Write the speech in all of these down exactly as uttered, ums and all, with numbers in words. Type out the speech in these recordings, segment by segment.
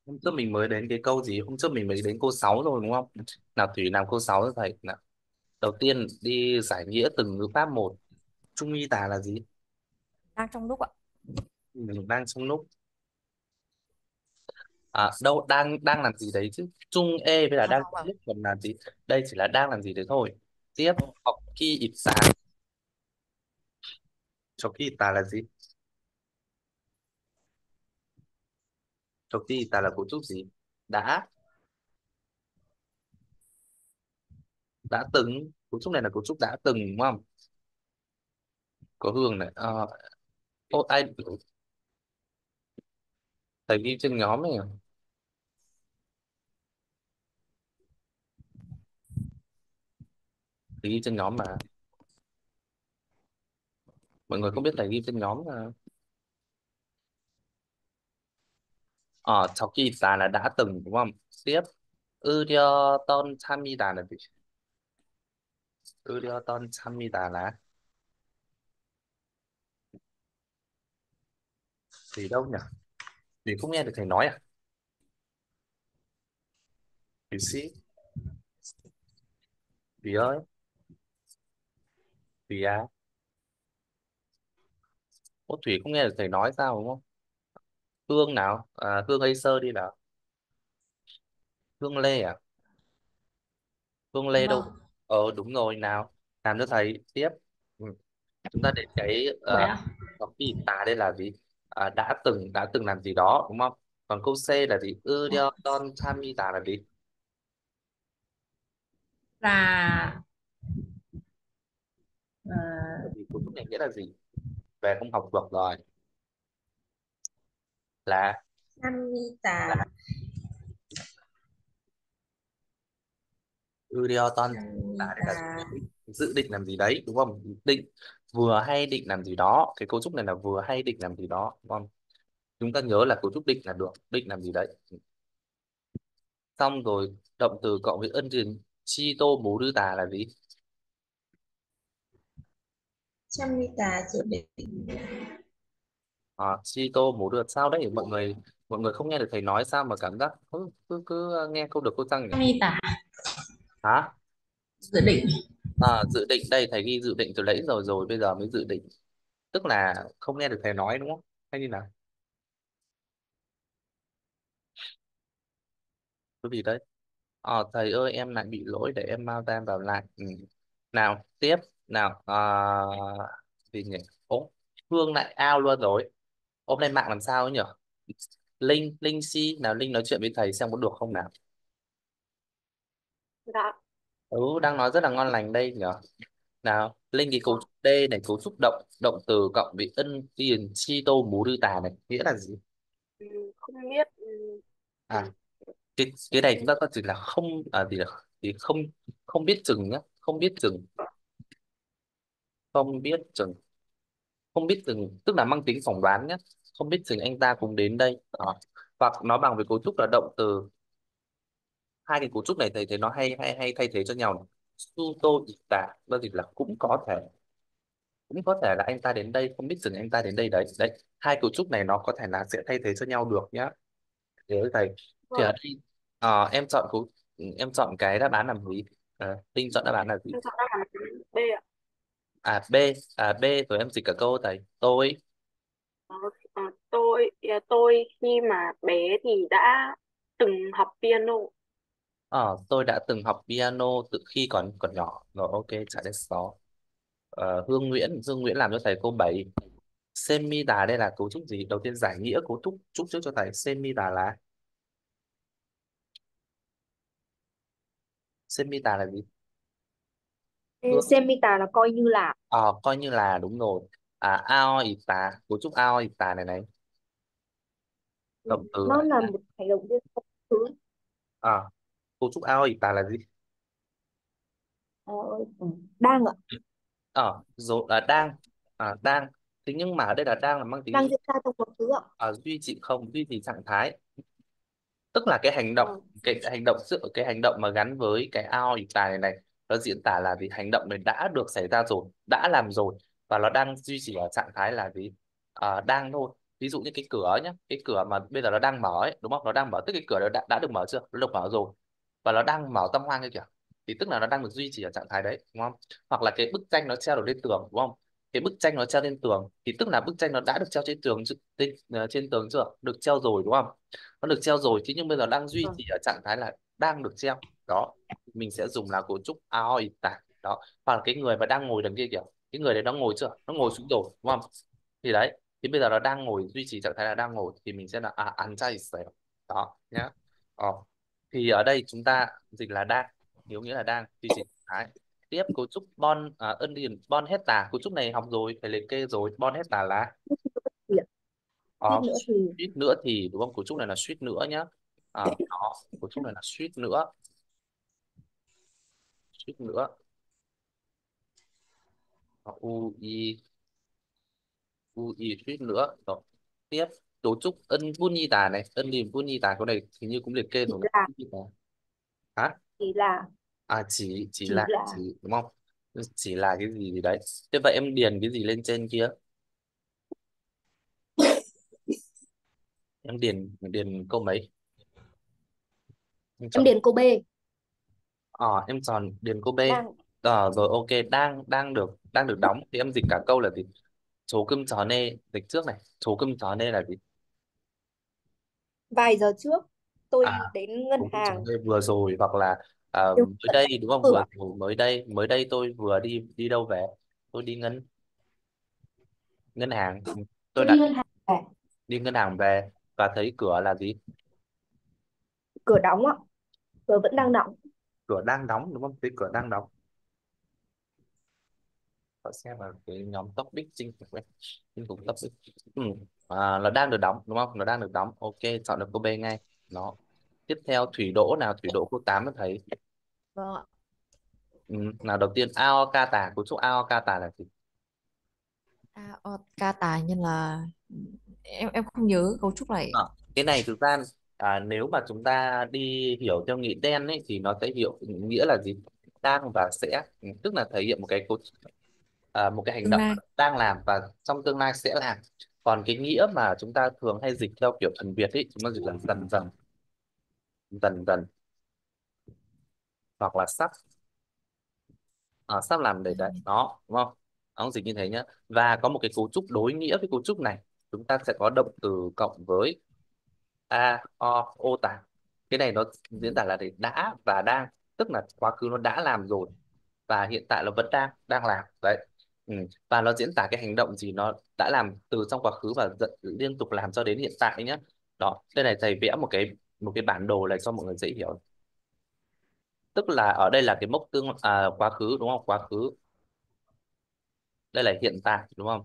Hôm trước mình mới đến cái câu gì? Hôm trước mình mới đến câu sáu rồi đúng không? Nào Thủy làm câu sáu cho thầy. Nào. Đầu tiên đi giải nghĩa từng ngữ pháp một. Trung y tả là gì? Đang trong lúc ạ. Mình đang trong lúc. À, đâu đang đang làm gì đấy chứ? Trung ê với là À đang trong vâng. lúc còn làm gì? Đây chỉ là đang làm gì đấy thôi. Tiếp học kỳ ịp tả. Cho kỳ tả là gì? Cho kỳ tả là cấu trúc gì? Đã đã từng. Cấu trúc này là cấu trúc đã từng đúng không? Có Hương này. Ờ, ô, ai thầy ghi trên nhóm này à? Thầy ghi trên nhóm mà. Mọi người không biết thầy ghi trên nhóm mà. Ờ, Chokita là đã từng đúng không? Tiếp, 의료던 참이다 là gì? 의료던 참이다 là gì đâu nhỉ? Vì không nghe được thầy nói à? Vì sĩ, vì ơi, vì à? Ô Thủy không nghe được thầy nói sao đúng không? Hương nào? À, Hương hay Sơ đi nào? Hương Lê à? Hương Lê đâu? Vâng. Ờ đúng rồi nào. Làm cho thầy tiếp. Ừ. Chúng ta đến cái Vậy uh, ạ. Chokita đây là gì? À, đã từng, đã từng làm gì đó đúng không? Còn câu C là gì? 의료던 참이다 là gì? Là ờ, Tại vì cấu trúc này nghĩa là gì? Về không học thuộc rồi. Là Namita. Urioton là đây Namita. là dự định, dự định làm gì đấy đúng không? Định vừa hay định làm gì đó. Cái cấu trúc này là vừa hay định làm gì đó đúng không? Chúng ta nhớ là cấu trúc định là được, định làm gì đấy. Xong rồi động từ cộng với ân tiền chi tô bố đưa tà là gì? Namita dự định. À, chi tô bố đưa sao đấy mọi người, mọi người không nghe được thầy nói sao mà cảm giác cứ cứ, cứ nghe câu được câu răng nhỉ? Namita Hả? dự định. À, dự định đây thầy ghi dự định từ nãy rồi rồi bây giờ mới dự định, tức là không nghe được thầy nói đúng không, hay như nào? Cái gì đấy? Ờ, thầy ơi em lại bị lỗi để em mau tam vào lại. Ừ. Nào tiếp. Nào à, gì nhỉ? Ố, Hương lại out luôn rồi. Hôm nay mạng làm sao ấy nhỉ? Linh Linh si nào, Linh nói chuyện với thầy xem có được không nào. Dạ. Ừ, đang nói rất là ngon lành đây nhỉ. Nào Linh, cái cấu trúc D này, cấu trúc động, động từ cộng với ân tiền chi tô mú đư tà này nghĩa là gì? Ừ, không biết. Ừ, À, cái cái này chúng ta có chỉ là không, à gì là thì không, không biết chừng nhá, không biết chừng, không biết chừng, không biết chừng tức là mang tính phỏng đoán nhé. Không biết chừng anh ta cũng đến đây. Đó. Hoặc nó bằng với cấu trúc là động từ, hai cái cấu trúc này thầy thấy nó hay hay hay thay thế cho nhau này. Suto ita đó thì là cũng có thể, cũng có thể là anh ta đến đây, không biết chừng anh ta đến đây đấy đấy. Hai cấu trúc này nó có thể là sẽ thay thế cho nhau được nhá. Thế thầy, thì ở vâng, đây ờ, em chọn cấu, em chọn cái đáp án làm gì? Ờ, Linh chọn đáp án là gì? em chọn đáp án B ạ. À B. À B rồi em dịch cả câu thầy. Tôi Ờ, ờ, tôi ờ, tôi khi mà bé thì đã từng học piano. ờ, tôi đã từng học piano từ khi còn còn nhỏ rồi, ok trả lời sáu. Ờ, Hương Nguyễn, Hương Nguyễn làm cho thầy câu bảy. Semida đây là cấu trúc gì? Đầu tiên giải nghĩa cấu trúc trúc trước cho thầy. Semida là, semida là gì? Ừ, Hương. Semita là coi như là. Ờ coi như là đúng rồi. À ao ita, cấu trúc ao ita này này, Ừ, động từ nó này. là một hành động liên tục thứ. À, cấu trúc ao ita là gì? Ờ, ừ, đang ạ. Ờ rồi là đang. À đang. Thế nhưng mà ở đây là đang là mang tính Đang duy, diễn ra trong quá khứ ạ. à, duy trì không, duy trì trạng thái, tức là cái hành động, Vâng. cái hành động sự cái hành động mà gắn với cái ao ịch tài này này, nó diễn tả là gì? Hành động này đã được xảy ra rồi, đã làm rồi, và nó đang duy trì ở trạng thái là gì? À, đang thôi. ví dụ như cái cửa nhé, cái cửa mà bây giờ nó đang mở ấy đúng không, nó đang mở tức cái cửa đó đã, đã được mở chưa, nó được mở rồi và nó đang mở tâm hoang cái kìa, thì tức là nó đang được duy trì ở trạng thái đấy đúng không. Hoặc là cái bức tranh nó treo được lên tường đúng không, cái bức tranh nó treo lên tường thì tức là bức tranh nó đã được treo trên tường chứ- trên, ờ, trên tường chưa, được treo rồi đúng không, nó được treo rồi thế nhưng bây giờ đang duy Vâng. trì ở trạng thái là đang được treo đó, mình sẽ dùng là cấu trúc aoita đó. Hoặc là cái người mà đang ngồi đằng kia kìa, cái người đấy nó ngồi chưa, nó ngồi xuống rồi đúng không, thì đấy, thì bây giờ nó đang ngồi duy trì trạng thái là đang ngồi thì mình sẽ là à 앉아 있어요 đó nhá. ờ. Thì ở đây chúng ta dịch là đang, hiểu nghĩa là đang duy trì trạng thái. Tiếp cấu trúc bon à, ân điền bon hết tà, cấu trúc này học rồi phải liệt kê rồi, bon hết tà là Suýt ờ, suýt nữa thì suýt nữa thì đúng không, cấu trúc này là suýt nữa nhá. À, đó cấu trúc này là suýt nữa, suýt nữa. Đó, u i u i suýt nữa rồi. Tiếp cấu trúc ân bun nhi tà này, ân điền bun nhi tà, cái này hình như cũng liệt kê chỉ rồi mà. là, Bun nhi tà. Hả? chỉ là, À chỉ chỉ chỉ là là. chỉ đúng không, chỉ là cái gì gì đấy. Thế vậy em điền cái gì lên trên kia, em điền điền câu mấy, em Em chọn. điền câu B. Ờ em chọn điền câu B. Đang. Ờ rồi ok, đang đang được đang được đóng thì em dịch cả câu là gì, số cơm chó nê, dịch trước này, số cơm chó nê là gì. Vài giờ trước À tôi đến ngân số cơm chó hàng. nê vừa rồi, hoặc là à, Nhưng mới vẫn đây đóng đúng không, vừa cửa. rồi, mới đây mới đây tôi vừa đi đi đâu về, tôi đi ngân ngân hàng. Ừ, tôi Tôi đi đã ngân hàng về. đi ngân hàng về và thấy cửa là gì, Cửa đóng ạ. Cửa vẫn đang đóng. cửa đang đóng đúng không, thấy cửa đang đóng. Họ xem vào cái nhóm topic chinh phục ấy, chinh phục topic. Ừ. À, nó đang được đóng đúng không, nó đang được đóng, ok, chọn được câu B ngay. Nó tiếp theo thủy đỗ nào, thủy đỗ câu tám nó thấy. Vâng ạ. Ừ. Nào đầu tiên aokata, cấu trúc aokata là gì. À, ờ, ca tài nhân là em em không nhớ cấu trúc này. Ờ, cái này thực ra à, nếu mà chúng ta đi hiểu theo nghĩa đen ấy thì nó sẽ hiểu nghĩa là gì, đang và sẽ. Ừ, tức là thể hiện một cái cấu à, một cái hành Tương động lai. đang làm và trong tương lai sẽ làm. Còn cái nghĩa mà chúng ta thường hay dịch theo kiểu thuần Việt ấy, chúng ta dịch là dần dần, dần dần, hoặc là sắp, à, sắp làm để đấy đó đúng không, nó dịch như thế nhá. Và có một cái cấu trúc đối nghĩa với cấu trúc này, chúng ta sẽ có động từ cộng với a o ô tả. Cái này nó diễn tả là để đã và đang, tức là quá khứ nó đã làm rồi và hiện tại nó vẫn đang đang làm đấy. Ừ. Và nó diễn tả cái hành động gì nó đã làm từ trong quá khứ và dẫn, liên tục làm cho đến hiện tại nhé. Đó đây này, thầy vẽ một cái một cái bản đồ này cho mọi người dễ hiểu. Tức là ở đây là cái mốc tương à, quá khứ đúng không, quá khứ, đây là hiện tại đúng không,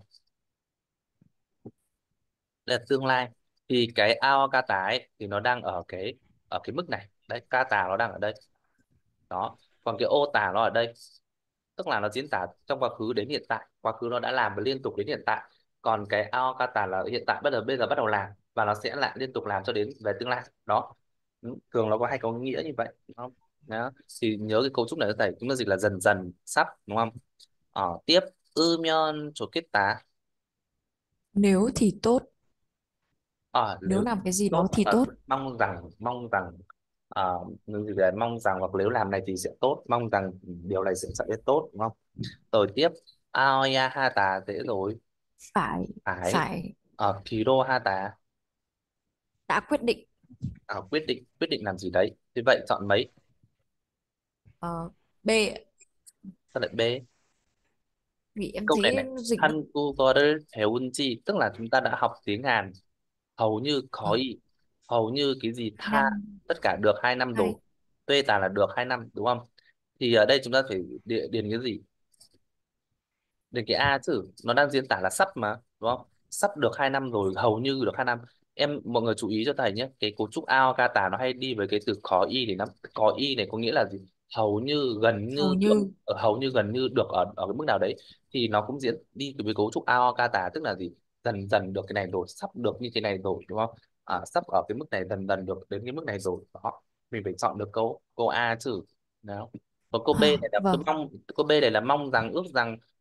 đây là tương lai. Thì cái ao kata ấy thì nó đang ở cái ở cái mức này đấy, kata nó đang ở đây đó. Còn cái ô tả nó ở đây, tức là nó diễn tả trong quá khứ đến hiện tại, quá khứ nó đã làm và liên tục đến hiện tại. Còn cái aokata là hiện tại bắt đầu, bây giờ bắt đầu làm và nó sẽ lại liên tục làm cho đến về tương lai đó. Ừ, thường nó có hay có nghĩa như vậy đúng không. Đó thì nhớ cái cấu trúc này, thầy chúng ta dịch là dần dần, sắp đúng không. Ở tiếp ưmyon cho kết tá. Nếu thì tốt, Ở nếu nếu làm cái gì đó tốt thì ở tốt. mong rằng, mong rằng ờ, những gì về mong rằng, hoặc nếu làm này thì sẽ tốt, mong rằng điều này sẽ sẽ tốt đúng không. Rồi tiếp aoya hata, dễ rồi, Phải. phải. Phải. Ở Kiro hata, Đã quyết định. à, quyết định, quyết định làm gì đấy, thế vậy chọn mấy. Ờ, B. Sao lại B. Vì em Câu thấy này này, em dịch nó 한국어를 배운지, tức là chúng ta đã học tiếng Hàn hầu như ờ, 거의, hầu như cái gì hai tha, năm. tất cả được hai năm rồi. Hai. Tuê tà là được hai năm đúng không. Thì ở đây chúng ta phải điền, điền cái gì, đến cái A chứ, nó đang diễn tả là sắp mà đúng không, sắp được hai năm rồi, hầu như được hai năm. Em mọi người chú ý cho thầy nhé, cái cấu trúc ao ca tả nó hay đi với cái từ có y để nó, có y này có nghĩa là gì, hầu như, gần Hầu như được, như. ở hầu như gần như được ở ở cái mức nào đấy. Thì nó cũng diễn đi với cấu trúc ao ca tả, tức là gì, dần dần được cái này rồi, sắp được như thế này rồi đúng không. À, sắp ở cái mức này, dần dần được đến cái mức này rồi đó. Mình phải chọn được câu câu A chứ. Đó. Còn câu B này Ờ, là tôi vâng. mong, câu B này là mong rằng, ước rằng,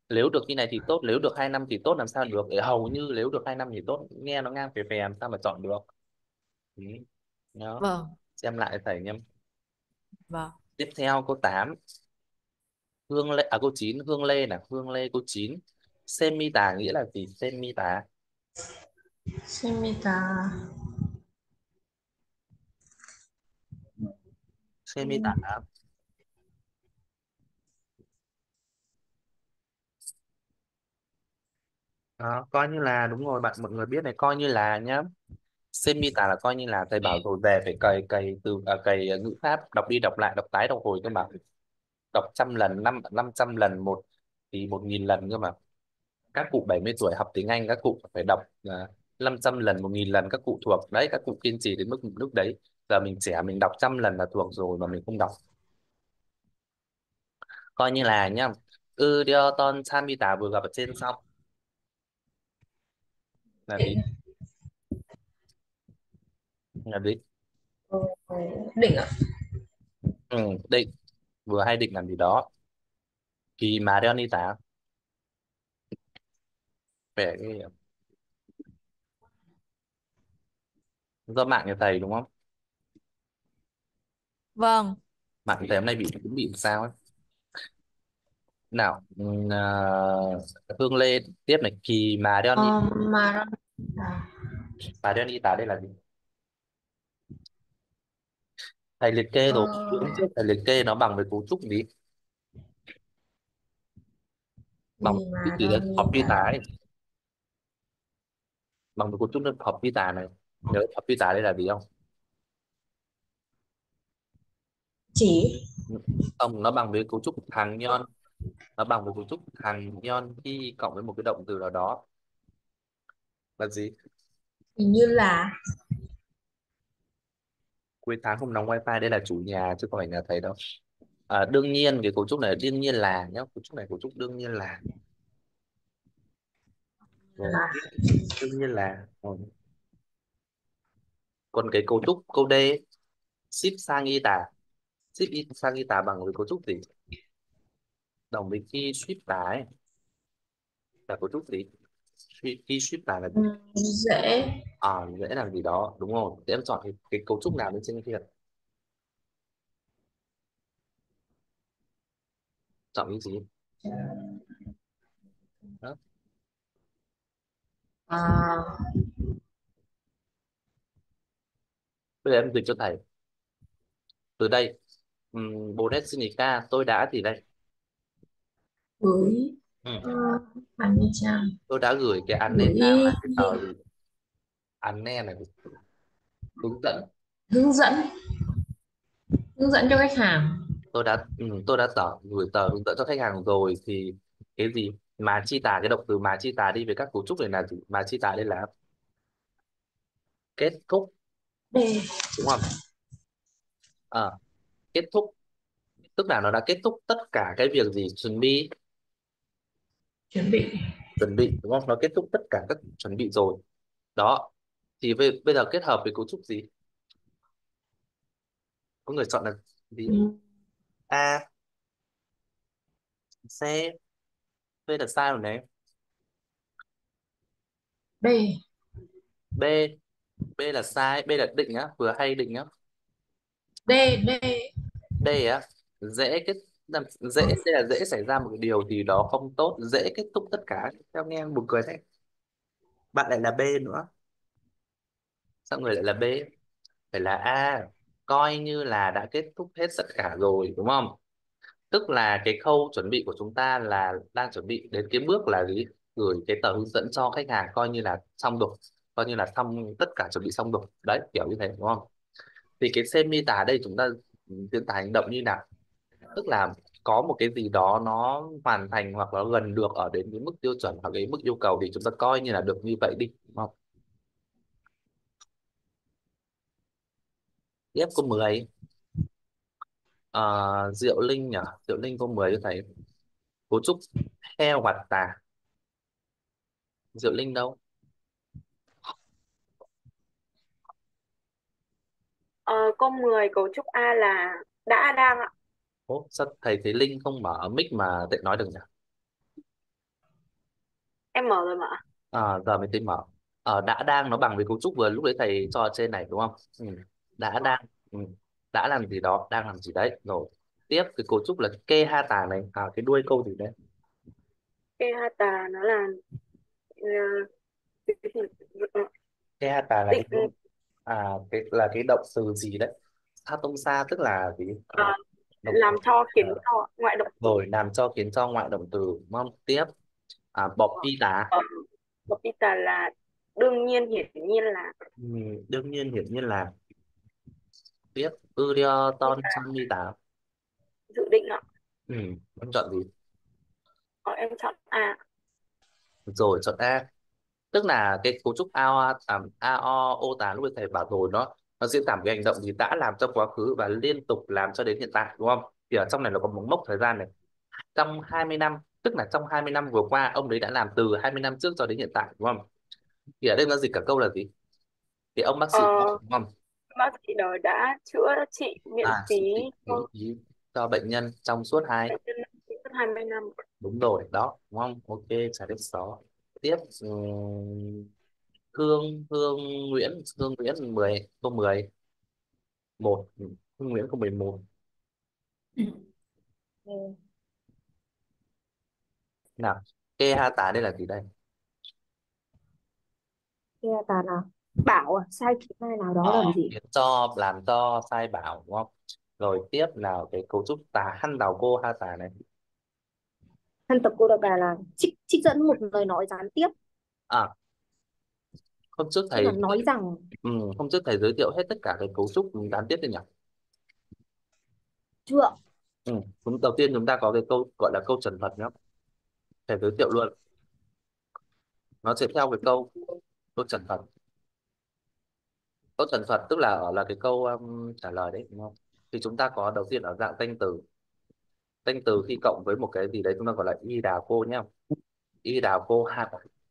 Nếu được như này thì tốt, nếu được hai năm thì tốt, làm sao được, để hầu như nếu được hai năm thì tốt, nghe nó ngang phè phè làm sao mà chọn được. Ừ. Đó, Vâng, xem lại thầy nhé. vâng. Tiếp theo câu tám. Hương lê, à câu chín, hương lê là hương lê câu chín. Semi tà nghĩa là gì? Semi tà. Semita. Semi tà. Đó, coi như là đúng rồi bạn, mọi người biết này, coi như là nhá. Semi tà là coi như là, thầy bảo rồi về phải cày cày từ à, cày ngữ pháp, đọc đi đọc lại, đọc tái đọc hồi cơ mà. Đọc trăm lần, năm năm trăm lần, một thì một nghìn lần cơ mà. Các cụ bảy mươi tuổi học tiếng Anh, các cụ phải đọc uh, năm trăm lần, một nghìn lần, các cụ thuộc đấy, các cụ kiên trì đến mức lúc đấy. Giờ mình trẻ mình đọc trăm lần là thuộc rồi mà mình không đọc. Coi như là nhá. ư đeo ton Samita vừa gặp ở trên xong là gì? Là gì? Ờ, Định ạ. Ừ, định. Vừa hay định làm gì đó. Kỳ mà đeo ni tá. Vẻ cái do mạng nhà thầy đúng không? Vâng. Mạng thầy hôm nay bị cũng bị sao ấy. Nào, ừ, à, Hương Lê tiếp này. Kỳ mà đeo ni, Ờ, mà mà đeo ni tá đây là gì? Thầy liệt kê rồi, bữa ờ, trước thầy liệt kê nó bằng với cấu trúc gì? Bằng gì với cấu trúc mà gì đấy, đang hợp đi vi tá cả ấy. Bằng với cấu trúc đơn hợp vi tá này. Nhớ hợp vi tá đây là gì không? chỉ. Ừ. Không, nó bằng với cấu trúc hàng nhon. Nó bằng với cấu trúc hàng nhon khi cộng với một cái động từ nào đó là gì? Hình như là. Cuối tháng không đóng wifi, đây là chủ nhà chứ không phải nhà thầy đâu. À, đương nhiên cái cấu trúc này đương nhiên là nhá, cấu trúc này cấu trúc đương nhiên là rồi, Là đương nhiên là ừ. Còn cái cấu trúc câu D, ship sang y tả, ship y sang y tả bằng với cấu trúc gì? Đồng với khi ship tả ấy, là cấu trúc gì? Khi khi ship tả là gì? ừm, dễ. À, dễ làm gì đó đúng không? Để em chọn cái, cái cấu trúc nào bên trên kia, chọn cái gì đó. À, Bây giờ em dịch cho thầy từ đây. um, bố đét xin nghỉ ca, tôi đã gì đây? gửi. Ừ. Ờ, Bạn đi chăng? Tôi đã gửi cái anne nào Gửi là cái tờ gì? Anne này, hướng dẫn. hướng dẫn. Hướng dẫn cho khách hàng. Tôi đã ừ, tôi đã tờ gửi tờ hướng dẫn cho khách hàng rồi thì cái gì mà chi tả, cái động từ mà chi tả đi với các cấu trúc này là gì? Mà chi tả đây là kết thúc Để đúng không? Ờ, kết thúc tức là nó đã kết thúc tất cả cái việc gì chuẩn bị, chuẩn bị. chuẩn bị đúng không? Nó kết thúc tất cả các chuẩn bị rồi. Đó, thì bây, bây giờ kết hợp với cấu trúc gì? Có người chọn là gì? Ừm, A, C, B là sai rồi này. B. B, B là sai, B là định á, vừa hay định á. D. D. D á, dễ kết làm- dễ đây là dễ xảy ra một cái điều gì đó không tốt, dễ kết thúc tất cả. Theo nghe buồn cười thế, bạn lại là B nữa, sao người lại là B? Phải là A, coi như là đã kết thúc hết tất cả rồi đúng không? Tức là cái khâu chuẩn bị của chúng ta là đang chuẩn bị đến cái bước là gì? Gửi cái tờ hướng dẫn cho khách hàng, coi như là xong rồi, coi như là xong tất cả, chuẩn bị xong rồi đấy, kiểu như thế đúng không? Thì cái semi tả đây chúng ta diễn tả hành động như nào? Tức là có một cái gì đó nó hoàn thành hoặc nó gần được ở đến cái mức tiêu chuẩn hoặc cái mức yêu cầu thì chúng ta coi như là được như vậy đi đúng không? Tiếp câu mười. uh, Diệu Linh nhỉ, Diệu Linh câu mười cho thầy. Cấu trúc heo hoạt tà. Diệu Linh đâu? Ờ, câu mười cấu trúc A là đã đang ạ. Ố, sao thầy thấy Linh không mở mic mà tự nói được nhỉ? Em mở rồi mà. À, giờ mình tính mở. Ở đã đang nó bằng với cấu trúc vừa lúc đấy thầy cho ở trên này đúng không? Ừ. Đã đang, ừ. Đã làm gì đó, đang làm gì đấy. Rồi. Tiếp cái cấu trúc là kê ha tà này. À, cái đuôi câu gì đấy? Kê ha tà nó là ờ, cái gì? Ờ, Kê ha tà là cái định à cái là cái động từ gì đấy? Tha tông sa tức là gì? ờ, Ờ, động từ. làm cho khiến Ờ, cho ngoại động từ. rồi làm cho khiến cho ngoại động từ đúng không? Tiếp à, bọc pi tá. Ờ, Baptista là đương nhiên, hiển nhiên là. Ừ, đương nhiên hiển nhiên là. Tiếp ưa ton son mi tá. Dự định ạ. Ừ, em chọn gì? Ờ, em chọn A. Rồi chọn A. Tức là cái cấu trúc a o à, a o ô tá lúc nãy thầy bảo rồi, nó nó diễn tả một cái hành động gì đã làm trong quá khứ và liên tục làm cho đến hiện tại đúng không? Thì ở trong này nó có một mốc thời gian này, trong hai mươi năm, tức là trong hai mươi năm vừa qua ông đấy đã làm từ hai mươi năm trước cho đến hiện tại đúng không? Thì ở đây nó dịch cả câu là gì? Thì ông bác Ờ, sĩ đó, đúng không? bác sĩ đó đã chữa trị miễn À, phí sự trị miễn cho phí cho bệnh nhân trong suốt hai. bệnh nhân suốt hai mươi năm. Đúng rồi đó đúng không? Ok, trả lời sáu. Tiếp ừm, Hương Hương Nguyễn Hương Nguyễn mười câu mười một. Hương Nguyễn câu mười một. Ừ. Nào, kê ha tá đây là gì đây? Kia toàn là bảo à, sai khiến ai nào đó Ờ, làm gì. khiến cho làm cho sai bảo đúng không? Rồi tiếp nào cái cấu trúc tà hăn đào cô ha tà này. Thân tập cô độc là trích trích dẫn một lời nói gián tiếp, À, hôm trước tức là thầy nói rằng. ừ, hôm trước thầy giới thiệu hết tất cả cái cấu trúc gián tiếp rồi nhỉ? Chưa. Ừ. Chúng, đầu tiên chúng ta có cái câu gọi là câu trần thuật nhé. Thầy giới thiệu luôn. Nó sẽ theo cái câu câu trần thuật. Câu trần thuật tức là ở là cái câu um, trả lời đấy đúng không? Thì chúng ta có đầu tiên ở dạng danh từ. Danh từ khi cộng với một cái gì đấy chúng ta gọi là y đào cô nhá. Y đào cô ha.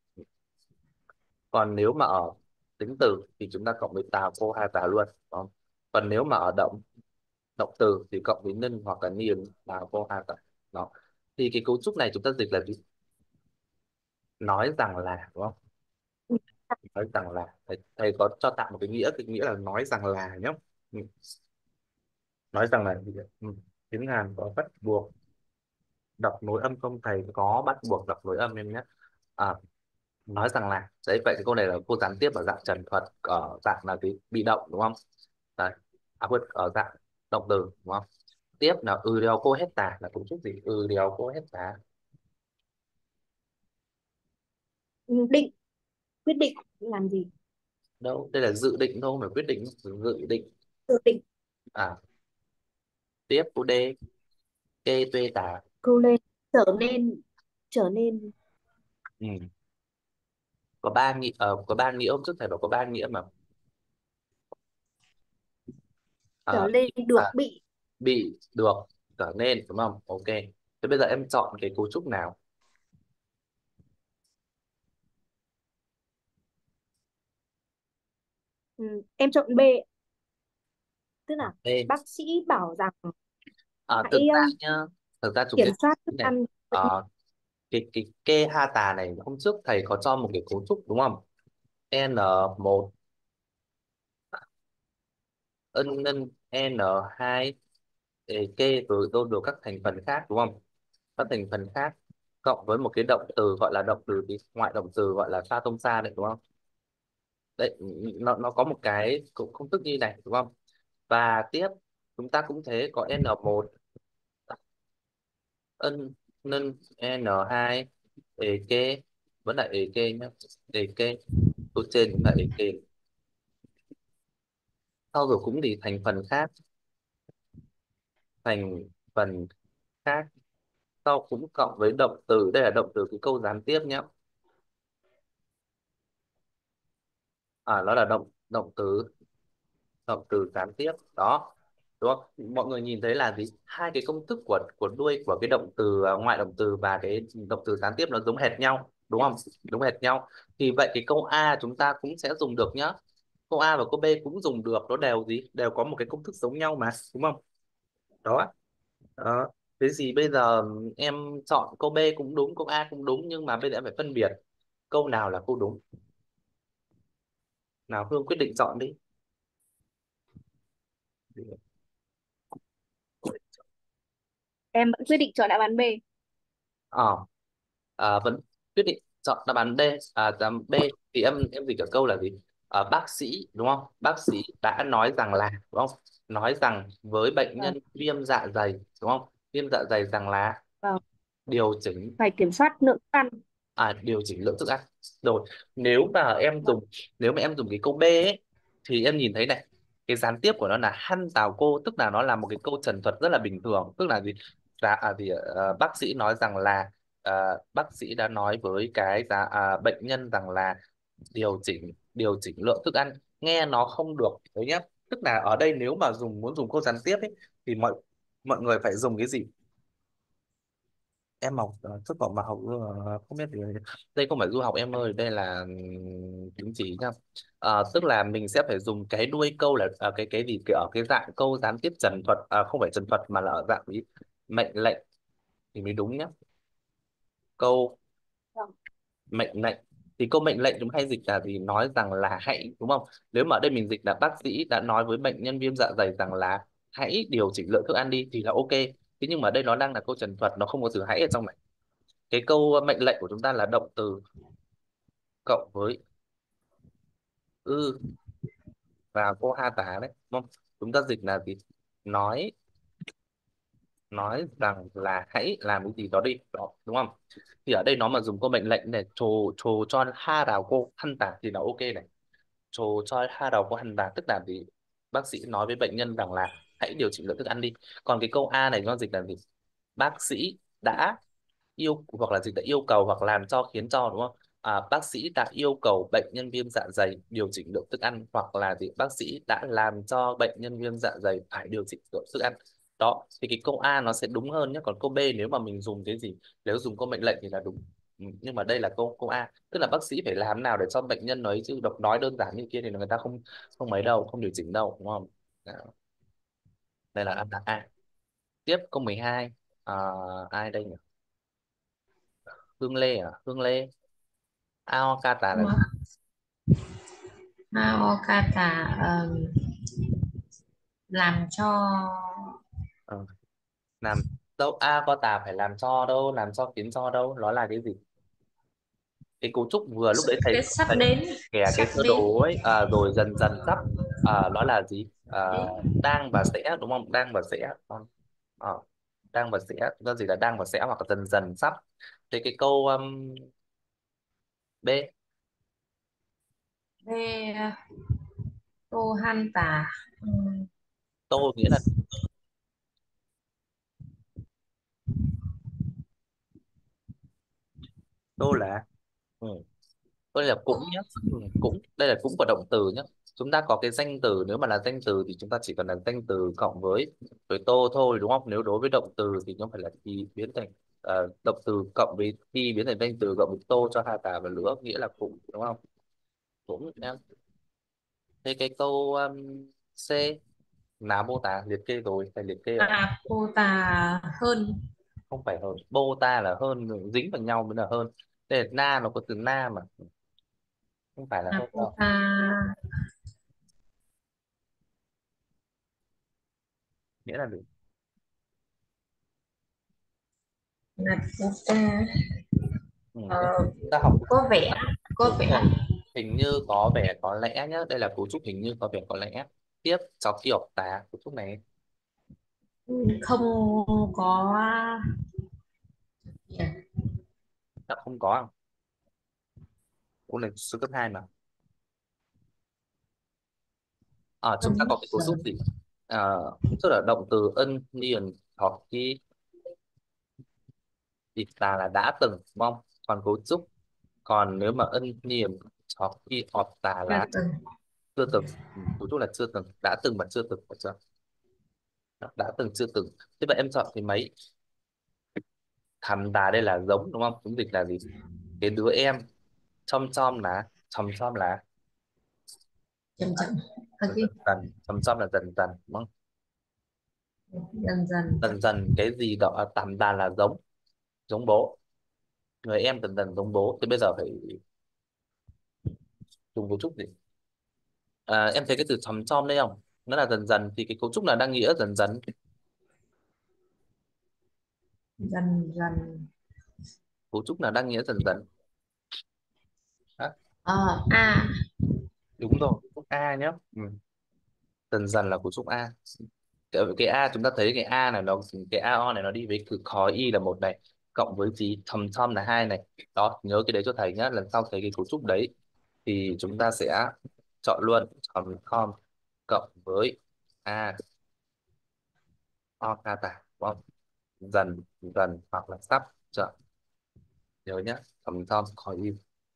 Còn nếu mà ở tính từ thì chúng ta cộng với tào cô hai tào luôn đúng không? Còn nếu mà ở động động từ thì cộng với nên hoặc là niềm tào cô hai tào đó. Thì cái cấu trúc này chúng ta dịch là gì? Nói rằng là đúng không? Nói rằng là thầy, thầy có cho tặng một cái nghĩa, cái nghĩa là nói rằng là nhé. Ừ. Nói rằng là gì ạ? Ừ. Tiếng Hàn có bắt buộc đọc nối âm không, thầy có bắt buộc đọc nối âm em nhé. À, nói rằng là đấy, vậy cái câu này là cô gián tiếp ở dạng trần thuật, ở dạng là cái bị động đúng không? Đấy, à quên, ở dạng động từ đúng không? Tiếp là ừ đèo cô hết tà là cấu trúc gì? Ừ đèo cô hết tà. Ừ, định, quyết định làm gì. Đâu, đây là dự định thôi, không phải quyết định. Dự định. Dự định. À, tiếp câu D, kê tuê tà. Câu lên, trở nên, trở nên. Ừ. Có ba nghĩa, ờ, có ba nghĩa, hôm trước thầy bảo có ba nghĩa mà. Trở Ờ, lên được, à, bị. bị, được, trở nên đúng không? Ok. Thế bây giờ em chọn cái cấu trúc nào? Ừ, em chọn B, tức là D. bác sĩ bảo rằng À, thực hãy ra um, nhá, thực ra chúng kiểm cái soát thức này, ăn. ờ, cái cái kê ha tà này hôm trước thầy có cho một cái cấu trúc đúng không? N một ân nhân N hai để kê rồi đôn được các thành phần khác đúng không? Các thành phần khác cộng với một cái động từ gọi là động từ gì? Ngoại động từ gọi là sa tông sa đấy đúng không? Đấy, nó nó có một cái cũng công thức như này đúng không? Và tiếp chúng ta cũng thế, có N một ân nhân N hai ê kê, vẫn là ê kê nhá. Ê kê, câu trên cũng là ê kê. Sau rồi cũng thì thành phần khác, thành phần khác sau cũng cộng với động từ, đây là động từ cái câu gián tiếp nhé. À, nó là động động từ động từ gián tiếp đó đúng không? Mọi người nhìn thấy là gì, hai cái công thức của của đuôi của cái động từ à, ngoại động từ và cái động từ gián tiếp nó giống hệt nhau đúng không? Giống hệt nhau. Thì vậy cái câu A chúng ta cũng sẽ dùng được nhá. Câu A và câu B cũng dùng được, nó đều gì, đều có một cái công thức giống nhau mà đúng không? Đó. Đó. Thế gì bây giờ em chọn câu B cũng đúng, câu A cũng đúng, nhưng mà bây giờ em phải phân biệt Câu nào là câu đúng? Nào Hương quyết định chọn đi. Em vẫn quyết định chọn đáp án B. ờ à, Vẫn quyết định chọn đáp án D. À, đáp án B thì em em dịch ở câu là gì? À, bác sĩ đúng không? Bác sĩ đã nói rằng là, đúng không? Nói rằng với bệnh Vâng. nhân viêm dạ dày, đúng không? Viêm dạ dày rằng là Vâng. điều chỉnh, Phải kiểm soát lượng ăn. à điều chỉnh lượng thức ăn. Rồi, nếu mà em Vâng. dùng nếu mà em dùng cái câu B ấy, thì em nhìn thấy này, cái gián tiếp của nó là hăn tào cô, tức là nó là một cái câu trần thuật rất là bình thường, tức là gì? Dạ, à, thì ờ, bác sĩ nói rằng là, ờ, bác sĩ đã nói với cái giá à, bệnh nhân rằng là điều chỉnh điều chỉnh lượng thức ăn. Nghe nó không được đấy nhá. Tức là ở đây nếu mà dùng muốn dùng câu gián tiếp ấy, thì mọi mọi người phải dùng cái gì? Em học uh, xuất khẩu mà học ờ, không biết thì đây không phải du học em ơi, đây là ừm, chứng chỉ nhá. Ờ, tức là mình sẽ phải dùng cái đuôi câu là ờ, cái cái gì kiểu ở cái dạng câu gián tiếp trần thuật, à, không phải trần thuật mà là ở dạng ý, mệnh lệnh thì mới đúng nhá. Câu Vâng. mệnh lệnh, thì câu mệnh lệnh chúng hay dịch là gì? Nói rằng là hãy, đúng không? Nếu mà ở đây mình dịch là bác sĩ đã nói với bệnh nhân viêm dạ dày rằng là hãy điều chỉnh lượng thức ăn đi thì là ok. Thế nhưng mà ở đây nó đang là câu trần thuật, nó không có từ hãy ở trong này. Cái câu mệnh lệnh của chúng ta là động từ cộng với ư và cô ha tả đấy, đúng không? Chúng ta dịch là gì? nói nói rằng là hãy làm cái gì đó đi đó, đúng không? Thì ở đây nó mà dùng câu mệnh lệnh này, trồ trồ cho ha đào cô hăn tả thì là ok này. Trồ cho ha đào cô hăn tả tức là gì? Bác sĩ nói với bệnh nhân rằng là hãy điều chỉnh lượng thức ăn đi. Còn cái câu A này nó dịch là gì? Bác sĩ đã yêu, hoặc là dịch đã yêu cầu hoặc làm cho khiến cho, đúng không? À, bác sĩ đã yêu cầu bệnh nhân viêm dạ dày điều chỉnh lượng thức ăn, hoặc là gì? Bác sĩ đã làm cho bệnh nhân viêm dạ dày phải điều chỉnh lượng thức ăn. Đó thì cái câu A nó sẽ đúng hơn nhé. Còn câu B nếu mà mình dùng cái gì, nếu dùng câu mệnh lệnh thì là đúng. Ừ, nhưng mà đây là câu câu A, tức là bác sĩ phải làm nào để cho bệnh nhân nói, chứ độc nói đơn giản như kia thì người ta không không mấy đâu, không điều chỉnh đâu, đúng không? Đó. Đây là đáp án A. Tiếp câu mười hai. À, ai đây nhỉ? Hương Lê à? Hương Lê. Aokata là gì? Aokata ờ, làm cho. Ờ, làm đâu? Aokata phải làm cho đâu, làm cho khiến cho đâu, nó là cái gì? Cái cấu trúc vừa lúc đấy thầy Cái sắp thầy đến. kẻ cái Sắp sơ đến. đồ ấy, à, rồi dần dần sắp, à, nó là gì? À, Đến. đang và sẽ, đúng không? Đang và sẽ. Ờ, ờ, đang và sẽ, do gì là đang và sẽ hoặc là dần dần sắp. Thế cái câu um, B. Về tô han tả. Ừm, Tô nghĩa là tô là, ừ. Đây là cũng nhé. Ừ, cũng đây là cũng của động từ nhé. Chúng ta có cái danh từ, nếu mà là danh từ thì chúng ta chỉ cần là danh từ cộng với với tô thôi, đúng không? Nếu đối với động từ thì nó phải là khi biến thành ờ, động từ cộng với khi biến thành danh từ cộng với tô cho hai tà và lửa nghĩa là cũng, đúng không? Cũng em. Thế cái câu um, C là mô tả liệt kê rồi, phải liệt kê ạ. à cô tả hơn. Không phải hơn, bô ta là hơn, dính vào nhau mới là hơn. Đây là na, nó có từ na mà, không phải là À hơn cô đâu. ta Nghĩa là gì? là cô ta Ừ, ờ, em ta học. có vẻ. Có Đúng vẻ. rồi, hình như có vẻ có lẽ nhá, đây là cấu trúc hình như có vẻ có lẽ. Tiếp cháu kiểu tá cấu trúc này. Không có. Đã không có à? Cô này số cấp hai mà. Ở chúng ta Không có cái cấu giờ. trúc gì? Ờ, tức là động từ ân liền hoặc khi thì ta là đã từng, đúng không? Còn cấu trúc, còn nếu mà ân liền hoặc khi hoặc ta Chưa là từng. chưa từng. Ừ, cấu trúc là chưa từng, đã từng và chưa từng, được chưa? Đã từng chưa từng. Thế vậy em chọn thì mấy? Thầm tà đây là giống, đúng không? Chúng dịch là gì? Cái đứa em. Chom chom là, chom chom là Chậm chậm. Ok. dần dần, chom chom là dần dần, đúng không? Dần dần. Dần dần cái gì đó, à, tầm tà là giống, giống bố. Người em dần dần giống bố thì bây giờ phải dùng cấu trúc gì? À, em thấy cái từ chòm chom đây không, nó là dần dần, thì cái cấu trúc nào đang nghĩa dần dần? Dần dần. Cấu trúc nào đang nghĩa dần dần? À, Ờ, à. đúng rồi, cấu trúc A nhá. Ừ. Dần dần là cấu trúc A. cái, cái A chúng ta thấy cái A này nó, cái a o này nó đi với từ khó y là một này, cộng với gì thầm thom là hai này. Đó, nhớ cái đấy cho thầy nhá, lần sau thấy cái cấu trúc đấy thì chúng ta sẽ chọn luôn thầm thom cộng với A o ca tả, đúng không? Dần dần hoặc là sắp, chọn, nhớ nhá, thầm thom khó y,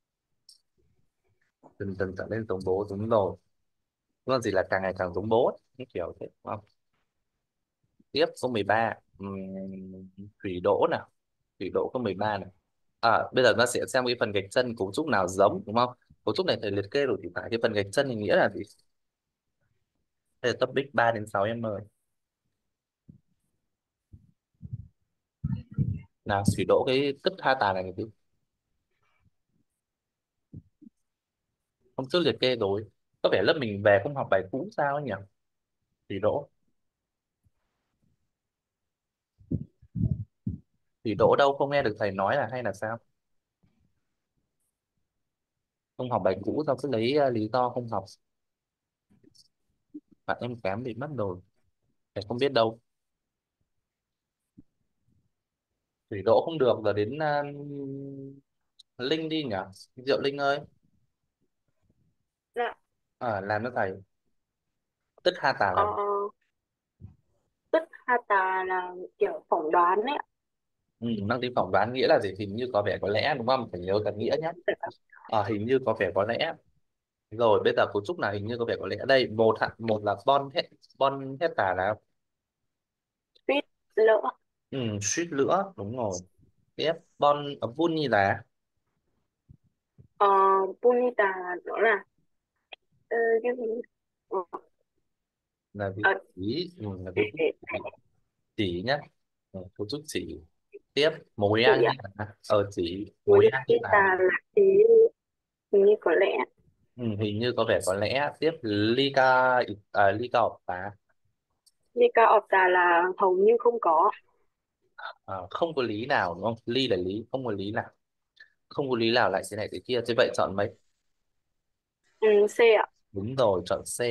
dần dần trở nên giống bố, đúng rồi. Đúng là gì, là càng ngày càng giống bố ấy, những kiểu thế, đúng không? Tiếp câu mười ba. Ừm, thủy đỗ nào, thủy đỗ câu mười ba này. À, bây giờ nó sẽ xem cái phần gạch chân cấu trúc nào giống, đúng không? Cấu trúc này thầy liệt kê rồi thì phải, cái phần gạch chân thì nghĩa là gì? Đây là topic ba đến sáu em ơi. Nào, thủy đỗ cái tức ha tà này thì hôm trước liệt kê rồi, có vẻ lớp mình về không học bài cũ sao ấy nhỉ? Thủy đỗ, thủy đỗ đâu, không nghe được thầy nói là hay là sao? Không học bài cũ sao cứ lấy uh, lý do không học? Bạn em kém bị mất rồi, thầy không biết đâu. Thủy đỗ không được, giờ đến uh, Linh đi nhỉ? Diệu Linh ơi. Dạ. À, làm cho thầy. Tức ha tà ờ, là. Tức ha tà là kiểu phỏng đoán ấy ạ. Ừ, mang tính phỏng đoán nghĩa là gì, hình như có vẻ có lẽ, đúng không? Phải nhớ cả nghĩa nhé. Ờ, hình như có vẻ có lẽ. Rồi bây giờ cấu trúc là hình như có vẻ có lẽ, đây một hạng một là bon hết, bon hết tả là. Suýt lỡ. Ừ, suýt nữa, đúng rồi. Tiếp bon ở buni là ờ, Punita đó là ờ, cái gì? Ờ, là vị ờ, trí, ừ, là cấu để, trúc để, chỉ, chỉ nhá. Ừ, cấu trúc chỉ. Tiếp mối chỉ ăn ạ. như là ở chỉ mối ăn như là. Punita là ý, hình như có lẽ. Ừ, hình như có vẻ có lẽ. Tiếp liga, à, liga of tá. Nika opta là hầu như không có. À, không có lý nào, đúng không? Ly là lý, không có lý nào, không có lý nào lại thế này thế kia, thế vậy chọn mấy? Ừ, C ạ. Đúng rồi, chọn C.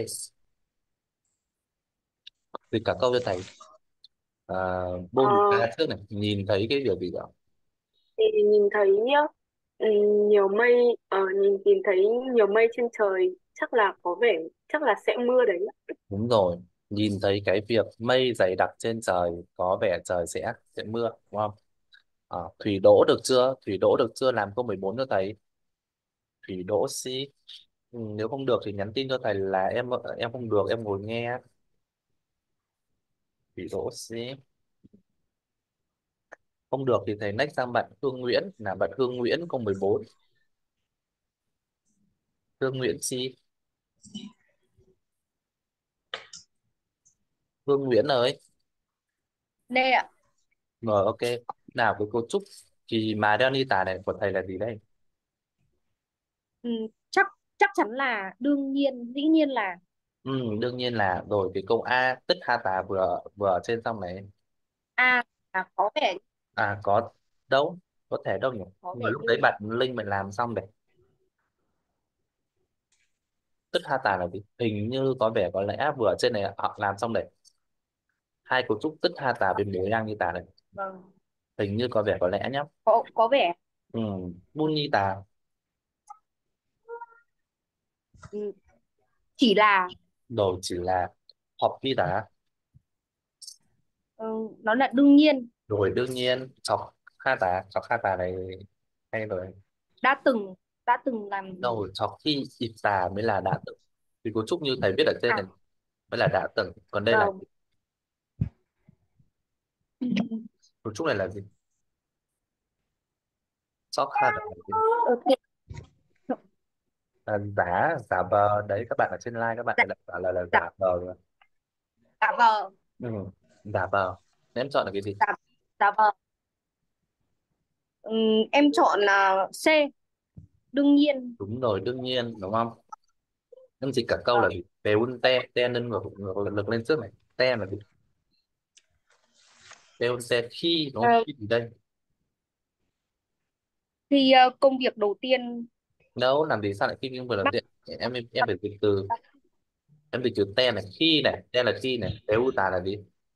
Dịch cả câu cho thầy. À, ờ, Bonica trước này, nhìn thấy cái điều gì đó? thì nhìn thấy ừ, nhiều mây, ờ, nhìn nhìn thấy nhiều mây trên trời, chắc là có vẻ, chắc là sẽ mưa đấy ạ. Đúng rồi, nhìn thấy cái việc mây dày đặc trên trời, có vẻ trời sẽ sẽ mưa, đúng không? À, thủy đỗ được chưa, thủy đỗ được chưa, làm câu mười bốn cho thầy. Thủy đỗ si. Ừ, nếu không được thì nhắn tin cho thầy là em em không được, em ngồi nghe. Thủy đỗ si. Không được thì thầy next sang bạn Hương Nguyễn, là bạn Hương Nguyễn câu mười bốn. Hương Nguyễn si. Hương Nguyễn ơi. D ạ. Rồi, ok. Nào, cái cấu trúc thì mà Donita này của thầy là gì đây? Ừ, chắc chắc chắn là đương nhiên, dĩ nhiên là. Ừ, đương nhiên là rồi, cái câu A tức ha tà vừa vừa ở trên xong này. A là có vẻ. À, có đâu, có thể đâu nhỉ? Có Nhưng mà vẻ lúc như. đấy bạn Linh mình làm xong để tức ha tà là gì, hình như có vẻ có lẽ vừa ở trên này họ làm xong để hai cấu trúc tức ha tà bên mối đang như tà này, Vâng. hình như có vẻ có lẽ nhá. có có vẻ. Ừ, bun ni tà. Ừ, chỉ là. Rồi chỉ là học vi tả. Ừ, nó là đương nhiên. Rồi đương nhiên chọc ha tà, chọc ha tà này hay rồi. đã từng đã từng làm gì. Rồi chọc khi ịp tà mới là đã từng, thì cấu trúc như thầy viết ở trên À, này mới là đã từng, còn đây là vâng. cấu trúc này là gì? Chọc ha tà là gì? Ok. À, giả giả vờ đấy, các bạn ở trên like các bạn Dạ, đã trả lời là dạ, giả vờ rồi. dạ vâng. Ừ, giả vờ. Thế em chọn là cái gì? Dạ, dạ vâng. Ừm, em chọn là C. đương nhiên. Đúng rồi, đương nhiên đúng không? Em dịch cả câu là Vâng. gì? Peun te, te nâng ngược, ngược lực lên trước này. Te là gì? Peun te khi đúng không? Ờ, Khi gì đây? thì ờ, công việc đầu tiên Đâu làm gì sao lại khi vừa làm bắt gì? Em em em phải dịch từ, bắt em dịch từ te này, khi này, te là khi này, peu tà là gì?